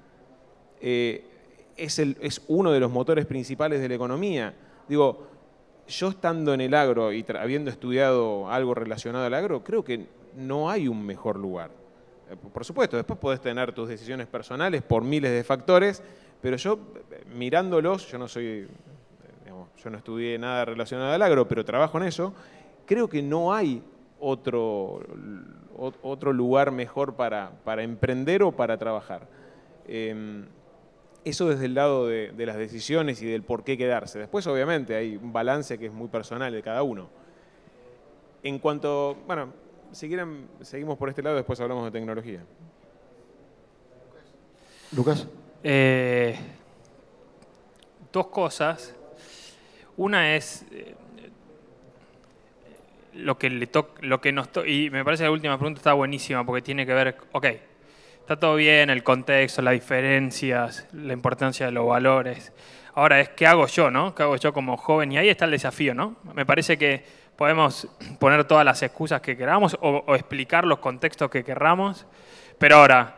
Es uno de los motores principales de la economía. Digo, yo estando en el agro y habiendo estudiado algo relacionado al agro, creo que no hay un mejor lugar. Por supuesto, después podés tener tus decisiones personales por miles de factores, pero yo, mirándolos, yo no estudié nada relacionado al agro, pero trabajo en eso, creo que no hay otro lugar mejor para emprender o para trabajar. Eso desde el lado de las decisiones y del por qué quedarse. Después, obviamente, hay un balance que es muy personal de cada uno. En cuanto, bueno, si quieren, seguimos por este lado, después hablamos de tecnología. Lucas. Dos cosas. Una es, lo que nos toca, y me parece que la última pregunta está buenísima porque tiene que ver, ok, está todo bien, el contexto, las diferencias, la importancia de los valores. Ahora es, ¿qué hago yo, no? ¿Qué hago yo como joven? Y ahí está el desafío, ¿no? Me parece que podemos poner todas las excusas que queramos o explicar los contextos que querramos, pero ahora,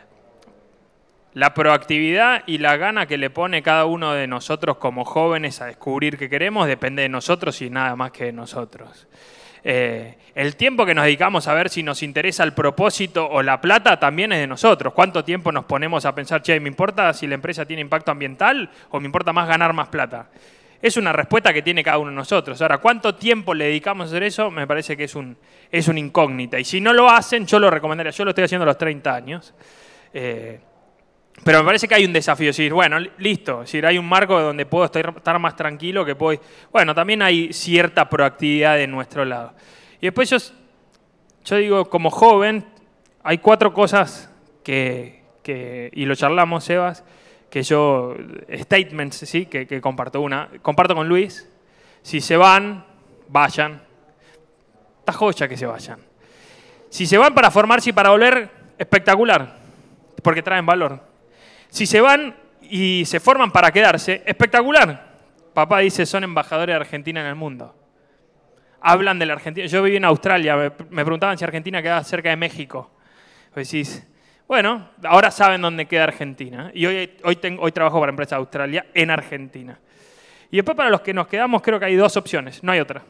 la proactividad y la gana que le pone cada uno de nosotros como jóvenes a descubrir qué queremos depende de nosotros y nada más que de nosotros. El tiempo que nos dedicamos a ver si nos interesa el propósito o la plata también es de nosotros. ¿Cuánto tiempo nos ponemos a pensar, che, ¿me importa si la empresa tiene impacto ambiental o me importa más ganar más plata? Es una respuesta que tiene cada uno de nosotros. Ahora, ¿cuánto tiempo le dedicamos a hacer eso? Me parece que es una incógnita. Y si no lo hacen, yo lo recomendaría. Yo lo estoy haciendo a los 30 años. Pero me parece que hay un desafío. Es decir, bueno, listo. Es decir, hay un marco donde puedo estar más tranquilo. Bueno, también hay cierta proactividad de nuestro lado. Y después yo digo, como joven, hay 4 cosas y lo charlamos, Sebas, statements, ¿sí? que comparto. Comparto con Luis. Si se van, vayan. Está joya que se vayan. Si se van para formarse y para volver, espectacular, porque traen valor. Si se van y se forman para quedarse, espectacular. Papá dice, son embajadores de Argentina en el mundo. Hablan de la Argentina. Yo viví en Australia, me preguntaban si Argentina quedaba cerca de México. Pues decís, bueno, ahora saben dónde queda Argentina. Y hoy trabajo para empresa de Australia en Argentina. Y después para los que nos quedamos creo que hay 2 opciones, no hay otra.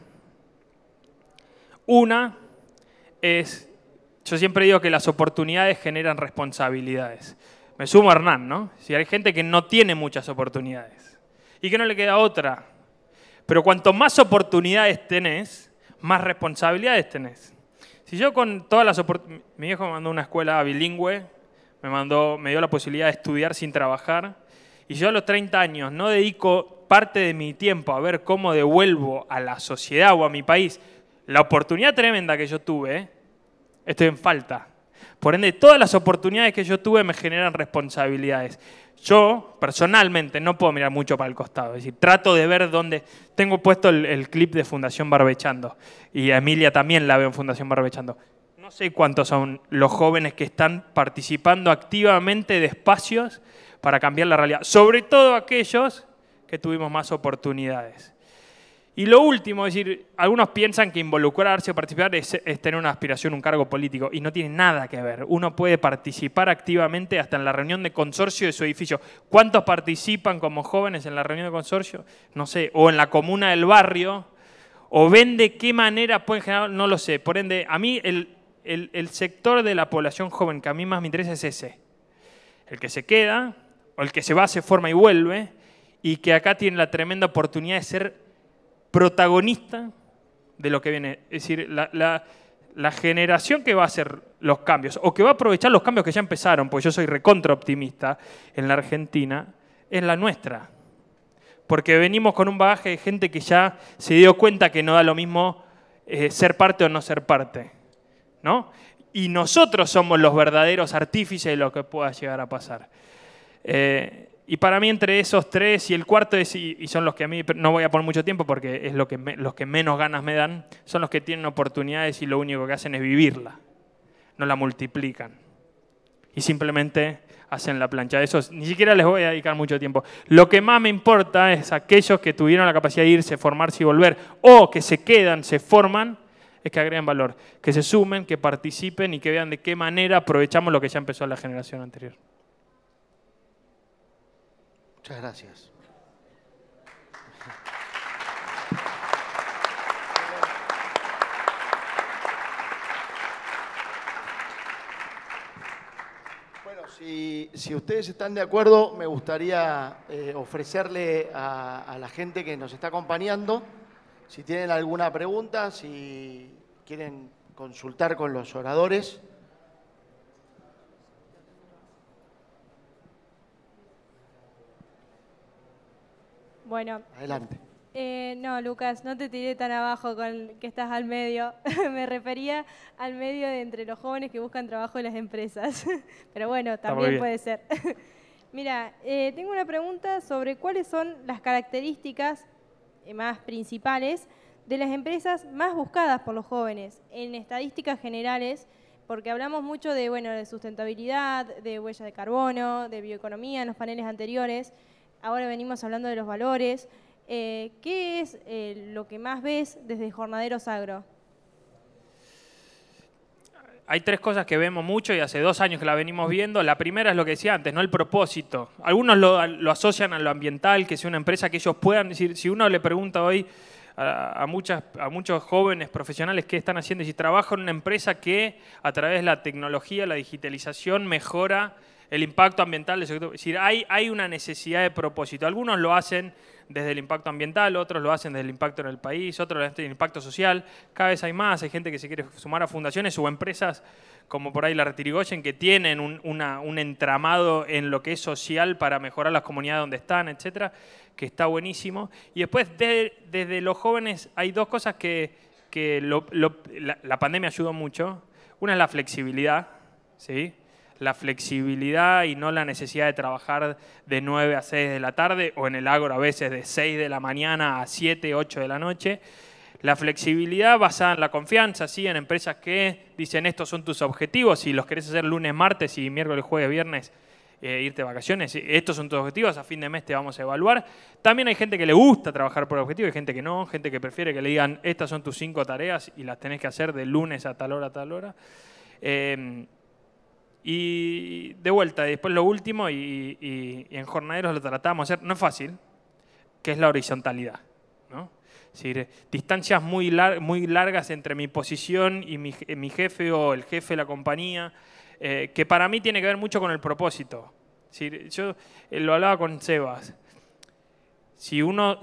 Una es, yo siempre digo que las oportunidades generan responsabilidades. Me sumo a Hernán, ¿no? Si hay gente que no tiene muchas oportunidades y que no le queda otra. Pero cuanto más oportunidades tenés, más responsabilidades tenés. Si yo con todas las oportunidades... Mi viejo me mandó a una escuela bilingüe, me dio la posibilidad de estudiar sin trabajar, y yo a los 30 años no dedico parte de mi tiempo a ver cómo devuelvo a la sociedad o a mi país la oportunidad tremenda que yo tuve, estoy en falta. Por ende, todas las oportunidades que yo tuve me generan responsabilidades. Yo, personalmente, no puedo mirar mucho para el costado. Es decir, trato de ver dónde... Tengo puesto el clip de Fundación Barbechando. Y a Emilia también la veo en Fundación Barbechando. No sé cuántos son los jóvenes que están participando activamente de espacios para cambiar la realidad. Sobre todo aquellos que tuvimos más oportunidades. Y lo último, es decir, algunos piensan que involucrarse o participar es tener una aspiración, un cargo político, y no tiene nada que ver. Uno puede participar activamente hasta en la reunión de consorcio de su edificio. ¿Cuántos participan como jóvenes en la reunión de consorcio? No sé, o en la comuna del barrio, o ven de qué manera pueden generar, no lo sé. Por ende, a mí el sector de la población joven que a mí más me interesa es ese. El que se queda, o el que se va, se forma y vuelve, y que acá tiene la tremenda oportunidad de ser protagonista de lo que viene. Es decir, la generación que va a hacer los cambios, o que va a aprovechar los cambios que ya empezaron, porque yo soy recontra optimista en la Argentina, es la nuestra. Porque venimos con un bagaje de gente que ya se dio cuenta que no da lo mismo ser parte o no ser parte, ¿no? Y nosotros somos los verdaderos artífices de lo que pueda llegar a pasar. Y para mí entre esos 3 y el cuarto, y son los que a mí no voy a poner mucho tiempo porque es los que menos ganas me dan, son los que tienen oportunidades y lo único que hacen es vivirla, no la multiplican. Y simplemente hacen la plancha. De esos ni siquiera les voy a dedicar mucho tiempo. Lo que más me importa es aquellos que tuvieron la capacidad de irse, formarse y volver, o que se quedan, se forman, es que agreguen valor, que se sumen, que participen y que vean de qué manera aprovechamos lo que ya empezó en la generación anterior. Muchas gracias. Bueno, si ustedes están de acuerdo, me gustaría ofrecerle a la gente que nos está acompañando, si tienen alguna pregunta, si quieren consultar con los oradores. Bueno. Adelante. No, Lucas, no te tiré tan abajo con que estás al medio. Me refería al medio de entre los jóvenes que buscan trabajo en las empresas. Pero bueno, también puede ser. Mira, tengo una pregunta sobre cuáles son las características más principales de las empresas más buscadas por los jóvenes en estadísticas generales, porque hablamos mucho de, bueno, de sustentabilidad, de huella de carbono, de bioeconomía en los paneles anteriores. Ahora venimos hablando de los valores. ¿Qué es lo que más ves desde Jornaderos Agro? Hay tres cosas que vemos mucho y hace 2 años que la venimos viendo. La primera es lo que decía antes, ¿no? El propósito. Algunos lo asocian a lo ambiental, que sea una empresa que ellos puedan decir. Si uno le pregunta hoy a muchos jóvenes profesionales qué están haciendo, si trabajan en una empresa que a través de la tecnología, la digitalización, mejora el impacto ambiental del sector. Es decir, hay una necesidad de propósito. Algunos lo hacen desde el impacto ambiental, otros lo hacen desde el impacto en el país, otros desde el impacto social. Cada vez hay más, hay gente que se quiere sumar a fundaciones o empresas como por ahí la Retirigoyen, que tienen un entramado en lo que es social para mejorar las comunidades donde están, etcétera, que está buenísimo. Y después, desde los jóvenes, hay 2 cosas que la pandemia ayudó mucho. Una es la flexibilidad, ¿sí? La flexibilidad y no la necesidad de trabajar de 9 a 6 de la tarde o en el agro a veces de 6 de la mañana a 7, 8 de la noche. La flexibilidad basada en la confianza, ¿sí? En empresas que dicen estos son tus objetivos, si los querés hacer lunes, martes y miércoles, jueves, viernes, irte de vacaciones, estos son tus objetivos, a fin de mes te vamos a evaluar. También hay gente que le gusta trabajar por objetivos, hay gente que no, gente que prefiere que le digan estas son tus 5 tareas y las tenés que hacer de lunes a tal hora a tal hora. Y de vuelta, después lo último, y en Jornaderos lo tratamos de hacer, no es fácil, que es la horizontalidad, ¿no? Es decir, distancias muy largas entre mi posición y mi jefe o el jefe de la compañía, que para mí tiene que ver mucho con el propósito. Es decir, yo lo hablaba con Sebas. Si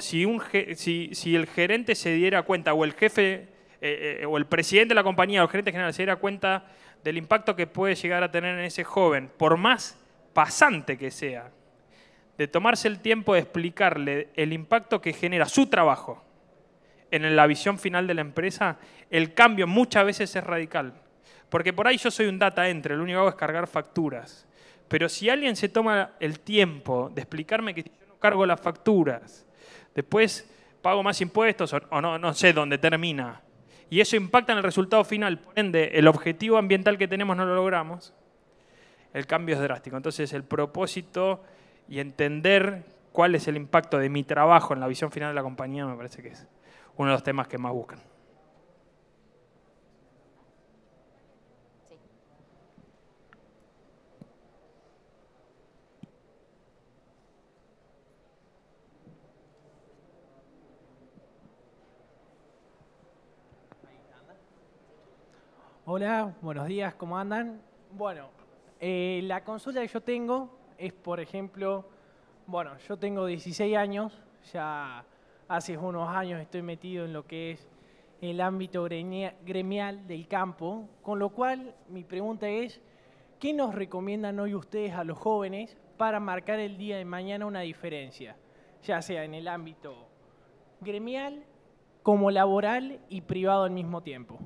el gerente se diera cuenta, o el jefe, o el presidente de la compañía, o el gerente general se diera cuenta del impacto que puede llegar a tener en ese joven, por más pasante que sea, de tomarse el tiempo de explicarle el impacto que genera su trabajo en la visión final de la empresa, el cambio muchas veces es radical. Porque por ahí yo soy un data entry, lo único que hago es cargar facturas. Pero si alguien se toma el tiempo de explicarme que si yo no cargo las facturas, después pago más impuestos o no sé dónde termina, y eso impacta en el resultado final, por ende, el objetivo ambiental que tenemos no lo logramos, el cambio es drástico. Entonces, el propósito y entender cuál es el impacto de mi trabajo en la visión final de la compañía me parece que es uno de los temas que más buscan. Hola, buenos días, ¿cómo andan? Bueno, la consulta que yo tengo es, por ejemplo, bueno, yo tengo 16 años, ya hace unos años estoy metido en lo que es el ámbito gremial del campo, con lo cual mi pregunta es, ¿qué nos recomiendan hoy ustedes a los jóvenes para marcar el día de mañana una diferencia? Ya sea en el ámbito gremial, como laboral y privado al mismo tiempo.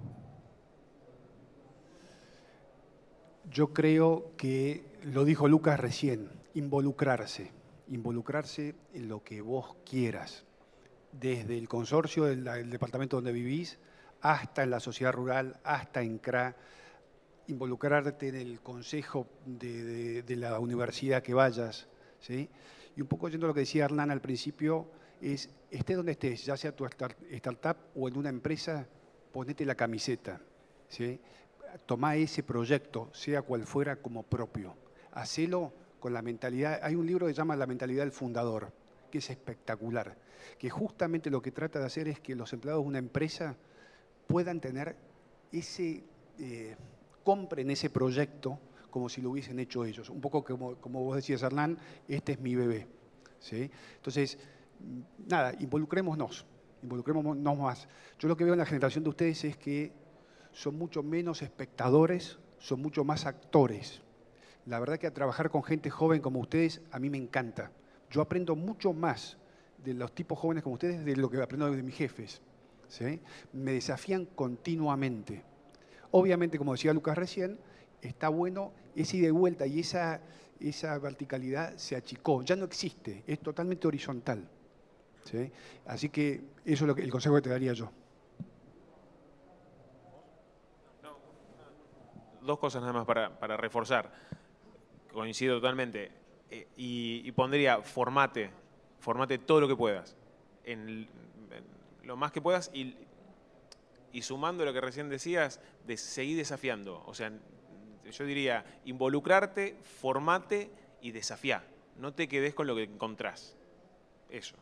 Yo creo que, lo dijo Lucas recién, involucrarse en lo que vos quieras, desde el consorcio del departamento donde vivís, hasta en la sociedad rural, hasta en CRA, involucrarte en el consejo de la universidad que vayas, ¿sí? Y un poco yendo a lo que decía Hernán al principio, es, estés donde estés, ya sea tu startup o en una empresa, ponete la camiseta, ¿sí? Tomá ese proyecto, sea cual fuera, como propio. Hacelo con la mentalidad. Hay un libro que se llama La mentalidad del fundador, que es espectacular, que justamente lo que trata de hacer es que los empleados de una empresa puedan tener compren ese proyecto como si lo hubiesen hecho ellos. Un poco como vos decías, Hernán, este es mi bebé, ¿sí? Entonces, nada, involucrémonos más. Yo lo que veo en la generación de ustedes es que son mucho menos espectadores, son mucho más actores. La verdad que a trabajar con gente joven como ustedes, a mí me encanta. Yo aprendo mucho más de los tipos jóvenes como ustedes de lo que aprendo de mis jefes, ¿sí? Me desafían continuamente. Obviamente, como decía Lucas recién, está bueno ese ida y vuelta y esa verticalidad se achicó, ya no existe, es totalmente horizontal, ¿sí? Así que eso es el consejo que te daría yo. dos cosas nada más para reforzar. Coincido totalmente. Y pondría, formate todo lo que puedas. En lo más que puedas y sumando lo que recién decías, de seguir desafiando. O sea, yo diría, involucrarte, formate y desafía. No te quedes con lo que encontrás. Eso.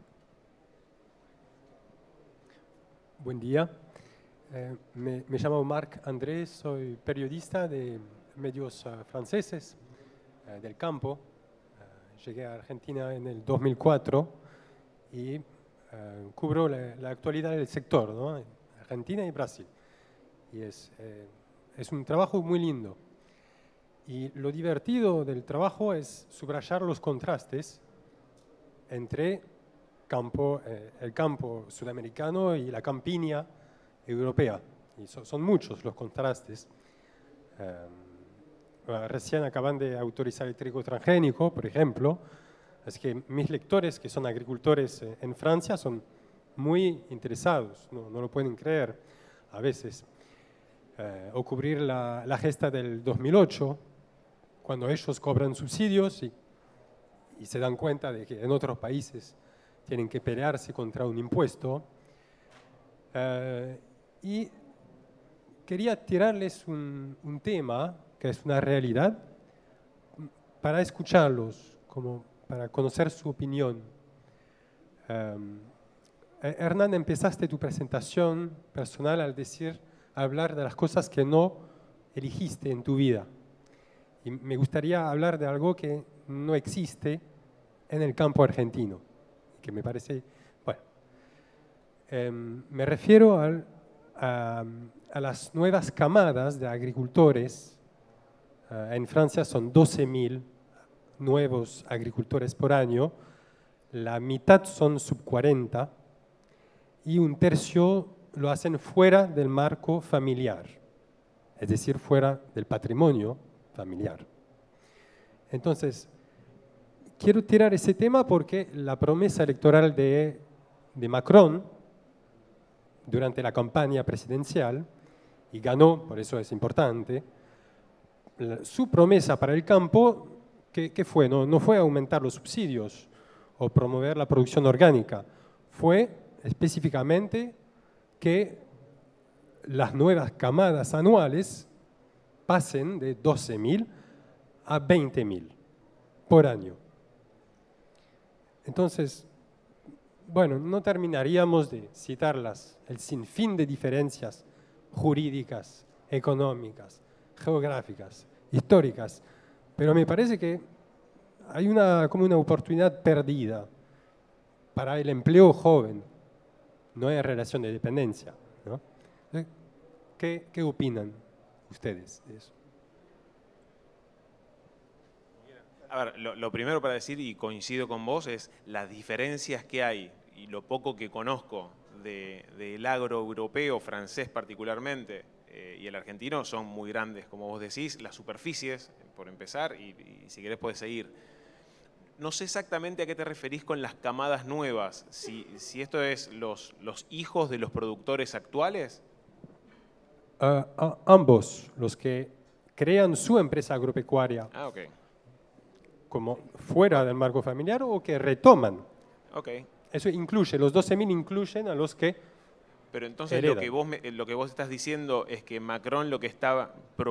Buen día. Me llamo Marc Andrés, soy periodista de medios franceses del campo. Llegué a Argentina en el 2004 y cubro la actualidad del sector, ¿no? Argentina y Brasil. Y es un trabajo muy lindo. Y lo divertido del trabajo es subrayar los contrastes entre el campo sudamericano y la campiña europea. Y son muchos los contrastes. Recién acaban de autorizar el trigo transgénico, por ejemplo. Así que mis lectores, que son agricultores en Francia, son muy interesados, no lo pueden creer a veces. O cubrir la gesta del 2008, cuando ellos cobran subsidios y se dan cuenta de que en otros países tienen que pelearse contra un impuesto. Y quería tirarles un tema que es una realidad para escucharlos, como para conocer su opinión. Hernán, empezaste tu presentación personal al hablar de las cosas que no elegiste en tu vida. Y me gustaría hablar de algo que no existe en el campo argentino, que me parece, bueno, me refiero a las nuevas camadas de agricultores. En Francia son 12.000 nuevos agricultores por año, la mitad son sub 40 y un tercio lo hacen fuera del marco familiar, es decir, fuera del patrimonio familiar. Entonces, quiero tirar ese tema porque la promesa electoral de Macron durante la campaña presidencial, y ganó, por eso es importante, su promesa para el campo, ¿qué fue? No fue aumentar los subsidios o promover la producción orgánica, fue específicamente que las nuevas camadas anuales pasen de 12.000 a 20.000 por año. Entonces, bueno, no terminaríamos de citar el sinfín de diferencias jurídicas, económicas, geográficas, históricas, pero me parece que hay como una oportunidad perdida para el empleo joven. No hay relación de dependencia, ¿no? ¿Qué opinan ustedes de eso? A ver, lo primero para decir, y coincido con vos, es las diferencias que hay y lo poco que conozco del agro europeo, francés particularmente, y el argentino son muy grandes, como vos decís, las superficies, por empezar, y si querés podés seguir. No sé exactamente a qué te referís con las camadas nuevas, si esto es los hijos de los productores actuales. Ambos, los que crean su empresa agropecuaria. Ah, ok. Como fuera del marco familiar o que retoman. Ok. Eso incluye, los 12.000 incluyen a los que Pero entonces lo que vos estás diciendo es que Macron lo que estaba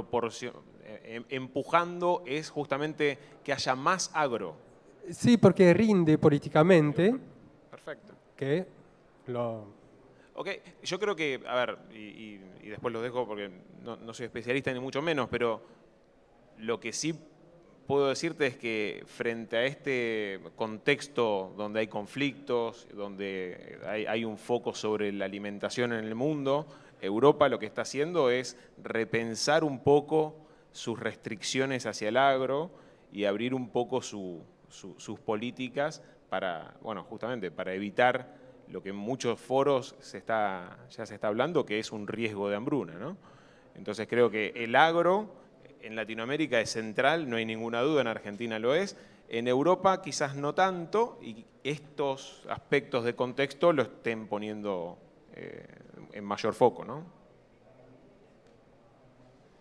empujando es justamente que haya más agro. Sí, porque rinde políticamente. Perfecto. Que lo... Ok, yo creo que, a ver, y después lo dejo porque no soy especialista ni mucho menos, pero lo que sí puedo decirte es que frente a este contexto donde hay conflictos, donde hay un foco sobre la alimentación en el mundo, Europa lo que está haciendo es repensar un poco sus restricciones hacia el agro y abrir un poco sus políticas para, bueno, justamente para evitar lo que en muchos foros ya se está hablando, que es un riesgo de hambruna, ¿no? Entonces creo que el agro en Latinoamérica es central, no hay ninguna duda, en Argentina lo es. En Europa quizás no tanto, y estos aspectos de contexto lo estén poniendo en mayor foco, ¿no?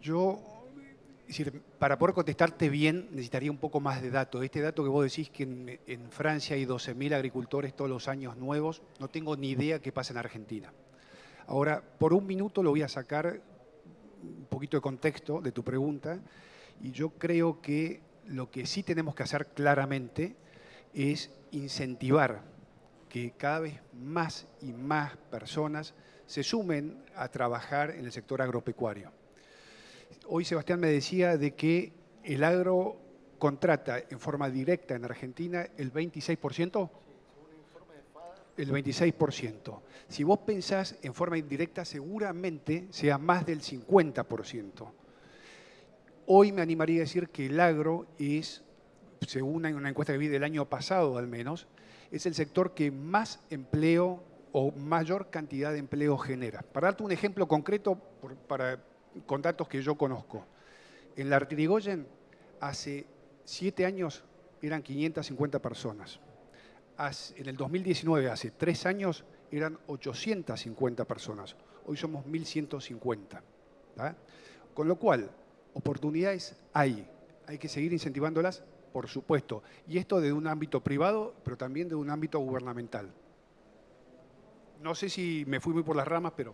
Es decir, para poder contestarte bien necesitaría un poco más de datos. Este dato que vos decís que en Francia hay 12.000 agricultores todos los años nuevos, no tengo ni idea qué pasa en Argentina. Ahora, por un minuto lo voy a sacar un poquito de contexto de tu pregunta y yo creo que lo que sí tenemos que hacer claramente es incentivar que cada vez más y más personas se sumen a trabajar en el sector agropecuario. Hoy Sebastián me decía de que el agro contrata en forma directa en Argentina el 26%. El 26%. Si vos pensás en forma indirecta, seguramente sea más del 50%. Hoy me animaría a decir que el agro es, según una encuesta que vi del año pasado al menos, es el sector que más empleo o mayor cantidad de empleo genera. Para darte un ejemplo concreto, con datos que yo conozco. En la Artirigoyen, hace 7 años eran 550 personas. En el 2019, hace 3 años, eran 850 personas. Hoy somos 1.150. ¿Tá? Con lo cual, oportunidades hay. Hay que seguir incentivándolas, por supuesto. Y esto de un ámbito privado, pero también de un ámbito gubernamental. No sé si me fui muy por las ramas, pero...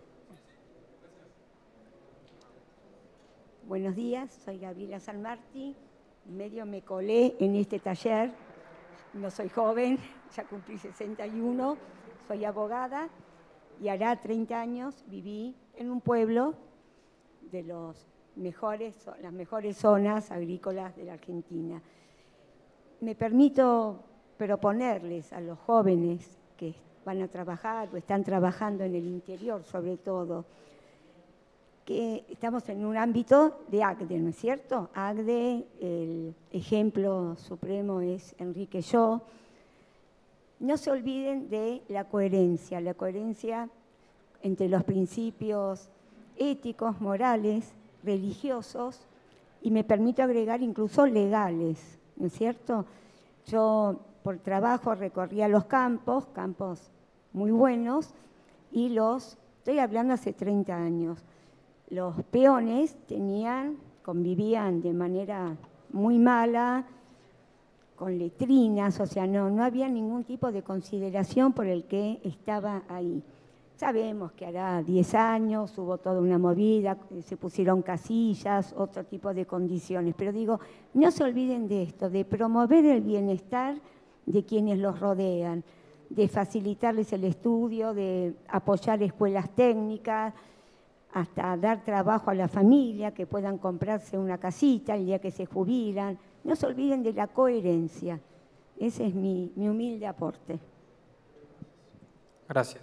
Buenos días, soy Gabriela Sanmarti. Medio me colé en este taller. No soy joven, ya cumplí 61, soy abogada y hará 30 años viví en un pueblo de las mejores zonas agrícolas de la Argentina. Me permito proponerles a los jóvenes que van a trabajar o están trabajando en el interior sobre todo, que estamos en un ámbito de ACDE, ¿no es cierto? ACDE, el ejemplo supremo es Enrique Yo. No se olviden de la coherencia entre los principios éticos, morales, religiosos y me permito agregar incluso legales, ¿no es cierto? Yo por trabajo recorría los campos muy buenos y estoy hablando hace 30 años, los peones convivían de manera muy mala, con letrinas, o sea, no había ningún tipo de consideración por el que estaba ahí. Sabemos que hará 10 años hubo toda una movida, se pusieron casillas, otro tipo de condiciones, pero digo, no se olviden de esto, de promover el bienestar de quienes los rodean, de facilitarles el estudio, de apoyar escuelas técnicas, hasta dar trabajo a la familia, que puedan comprarse una casita el día que se jubilan. No se olviden de la coherencia. Ese es mi humilde aporte. Gracias.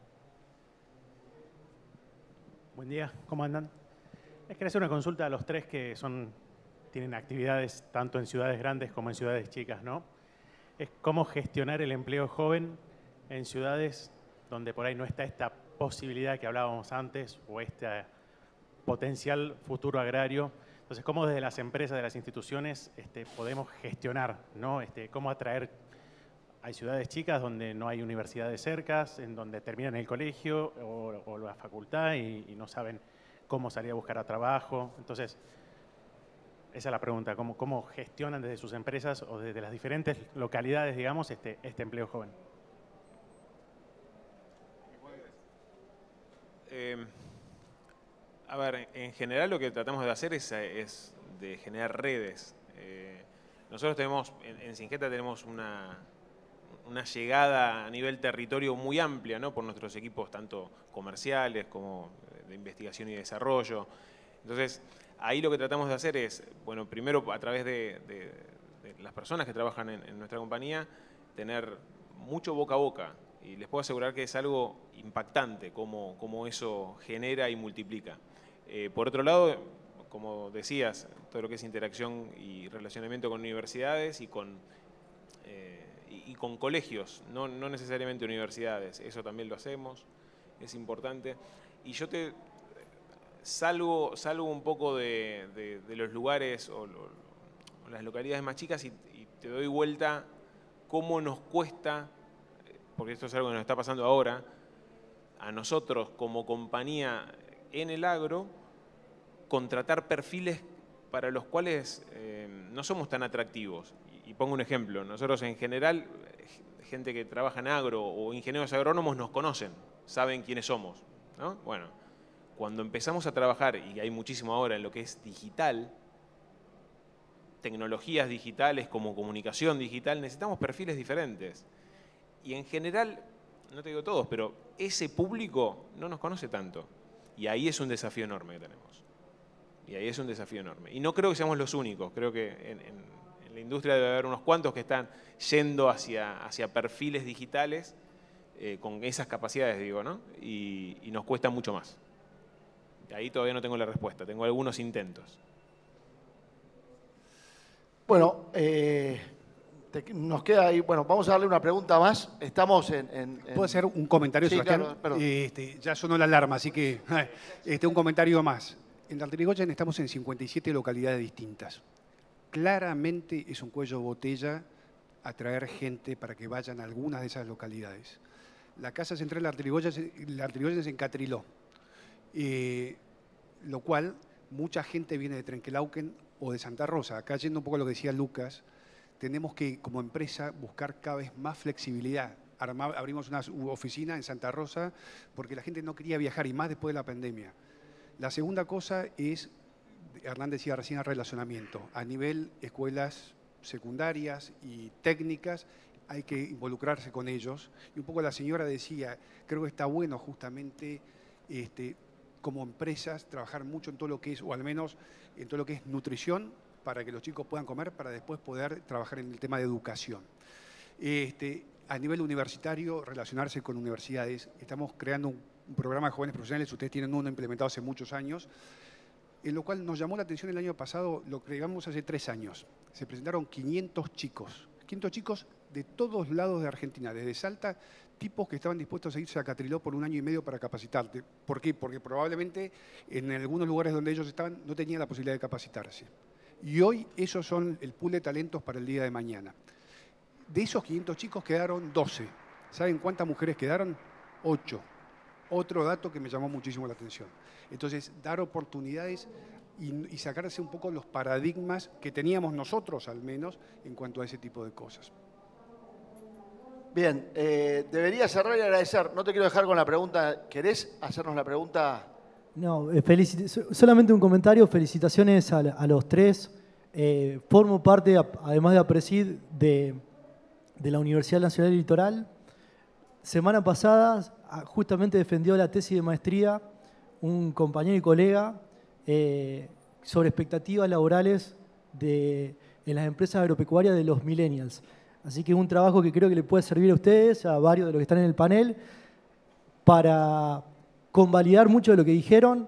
Buen día, ¿cómo andan? Les quería hacer una consulta a los tres que tienen actividades tanto en ciudades grandes como en ciudades chicas, ¿no? Es cómo gestionar el empleo joven en ciudades donde por ahí no está esta posibilidad que hablábamos antes o este potencial futuro agrario. Entonces, ¿cómo desde las empresas, de las instituciones, podemos gestionar, ¿no? Cómo atraer? Hay ciudades chicas donde no hay universidades cercas, en donde terminan el colegio o la facultad y no saben cómo salir a buscar a trabajo. Entonces, esa es la pregunta, ¿cómo gestionan desde sus empresas o desde las diferentes localidades, digamos, este empleo joven? A ver, en general lo que tratamos de hacer es de generar redes. Nosotros tenemos, en Syngenta tenemos una llegada a nivel territorio muy amplia, ¿no? Por nuestros equipos tanto comerciales como de investigación y desarrollo. Entonces, ahí lo que tratamos de hacer es, bueno, primero a través de las personas que trabajan en nuestra compañía, tener mucho boca a boca. Y les puedo asegurar que es algo impactante cómo eso genera y multiplica. Por otro lado, como decías, todo lo que es interacción y relacionamiento con universidades y con colegios, no necesariamente universidades, eso también lo hacemos, es importante. Y yo salgo un poco de los lugares o las localidades más chicas y te doy vuelta cómo nos cuesta, porque esto es algo que nos está pasando ahora, a nosotros como compañía en el agro, contratar perfiles para los cuales no somos tan atractivos. Y pongo un ejemplo, nosotros en general, gente que trabaja en agro o ingenieros agrónomos nos conocen, saben quiénes somos, ¿no? Bueno, cuando empezamos a trabajar, y hay muchísimo ahora en lo que es digital, tecnologías digitales como comunicación digital, necesitamos perfiles diferentes. Y en general, no te digo todos, pero ese público no nos conoce tanto. Y ahí es un desafío enorme que tenemos. Y ahí es un desafío enorme. Y no creo que seamos los únicos, creo que en la industria debe haber unos cuantos que están yendo hacia perfiles digitales con esas capacidades, digo, ¿no? Y nos cuesta mucho más. Ahí todavía no tengo la respuesta, tengo algunos intentos. Bueno, nos queda ahí, bueno, vamos a darle una pregunta más. Estamos en... ¿Puedo hacer un comentario, sí, Sebastián? Claro, perdón. Ya sonó la alarma, así que un comentario más. En Ardirigoyen estamos en 57 localidades distintas. Claramente es un cuello de botella atraer gente para que vayan a algunas de esas localidades. La Casa Central de Ardirigoyen es en Catriló, lo cual mucha gente viene de Trenquelauquen o de Santa Rosa. Acá yendo un poco a lo que decía Lucas, tenemos que como empresa buscar cada vez más flexibilidad. Abrimos una oficina en Santa Rosa porque la gente no quería viajar y más después de la pandemia. La segunda cosa es, Hernán decía recién, el relacionamiento. A nivel escuelas secundarias y técnicas hay que involucrarse con ellos. Y un poco la señora decía, creo que está bueno justamente como empresas trabajar mucho en todo lo que es, o al menos en todo lo que es nutrición, para que los chicos puedan comer, para después poder trabajar en el tema de educación. A nivel universitario, relacionarse con universidades. Estamos creando un programa de jóvenes profesionales, ustedes tienen uno implementado hace muchos años, en lo cual nos llamó la atención el año pasado, lo creamos hace 3 años. Se presentaron 500 chicos de todos lados de Argentina, desde Salta, tipos que estaban dispuestos a irse a Catriló por 1 año y medio para capacitarte. ¿Por qué? Porque probablemente en algunos lugares donde ellos estaban no tenían la posibilidad de capacitarse. Y hoy esos son el pool de talentos para el día de mañana. De esos 500 chicos quedaron 12. ¿Saben cuántas mujeres quedaron? 8. Otro dato que me llamó muchísimo la atención. Entonces, dar oportunidades y sacarse un poco los paradigmas que teníamos nosotros, al menos, en cuanto a ese tipo de cosas. Bien, debería cerrar y agradecer. No te quiero dejar con la pregunta. ¿Querés hacernos la pregunta? No, solamente un comentario. Felicitaciones a los 3. Formo parte, además de APRESID, de la Universidad Nacional del Litoral. Semana pasada justamente defendió la tesis de maestría un compañero y colega sobre expectativas laborales en las empresas agropecuarias de los millennials. Así que es un trabajo que creo que le puede servir a ustedes, a varios de los que están en el panel, para convalidar mucho de lo que dijeron.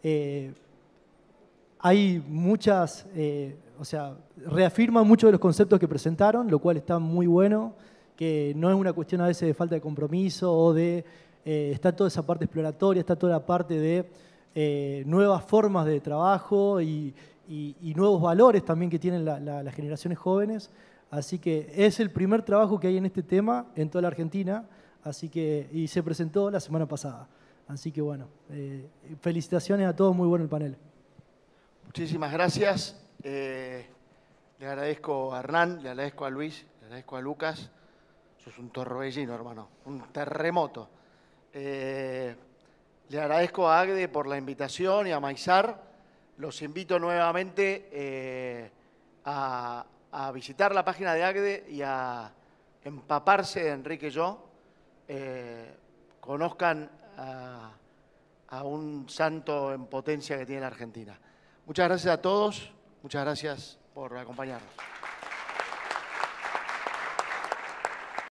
Hay muchas, reafirman muchos de los conceptos que presentaron, lo cual está muy bueno, que no es una cuestión a veces de falta de compromiso o de, está toda esa parte exploratoria, está toda la parte de nuevas formas de trabajo y nuevos valores también que tienen las generaciones jóvenes. Así que es el primer trabajo que hay en este tema en toda la Argentina, y se presentó la semana pasada. Así que bueno, felicitaciones a todos, muy bueno el panel. Muchísimas gracias. Le agradezco a Hernán, le agradezco a Luis, le agradezco a Lucas. Sos un torbellino, hermano, un terremoto. Le agradezco a Agde por la invitación y a Maizar. Los invito nuevamente a visitar la página de Agde y a empaparse de Enrique Yo. Conozcan a un santo en potencia que tiene la Argentina. Muchas gracias a todos, muchas gracias por acompañarnos.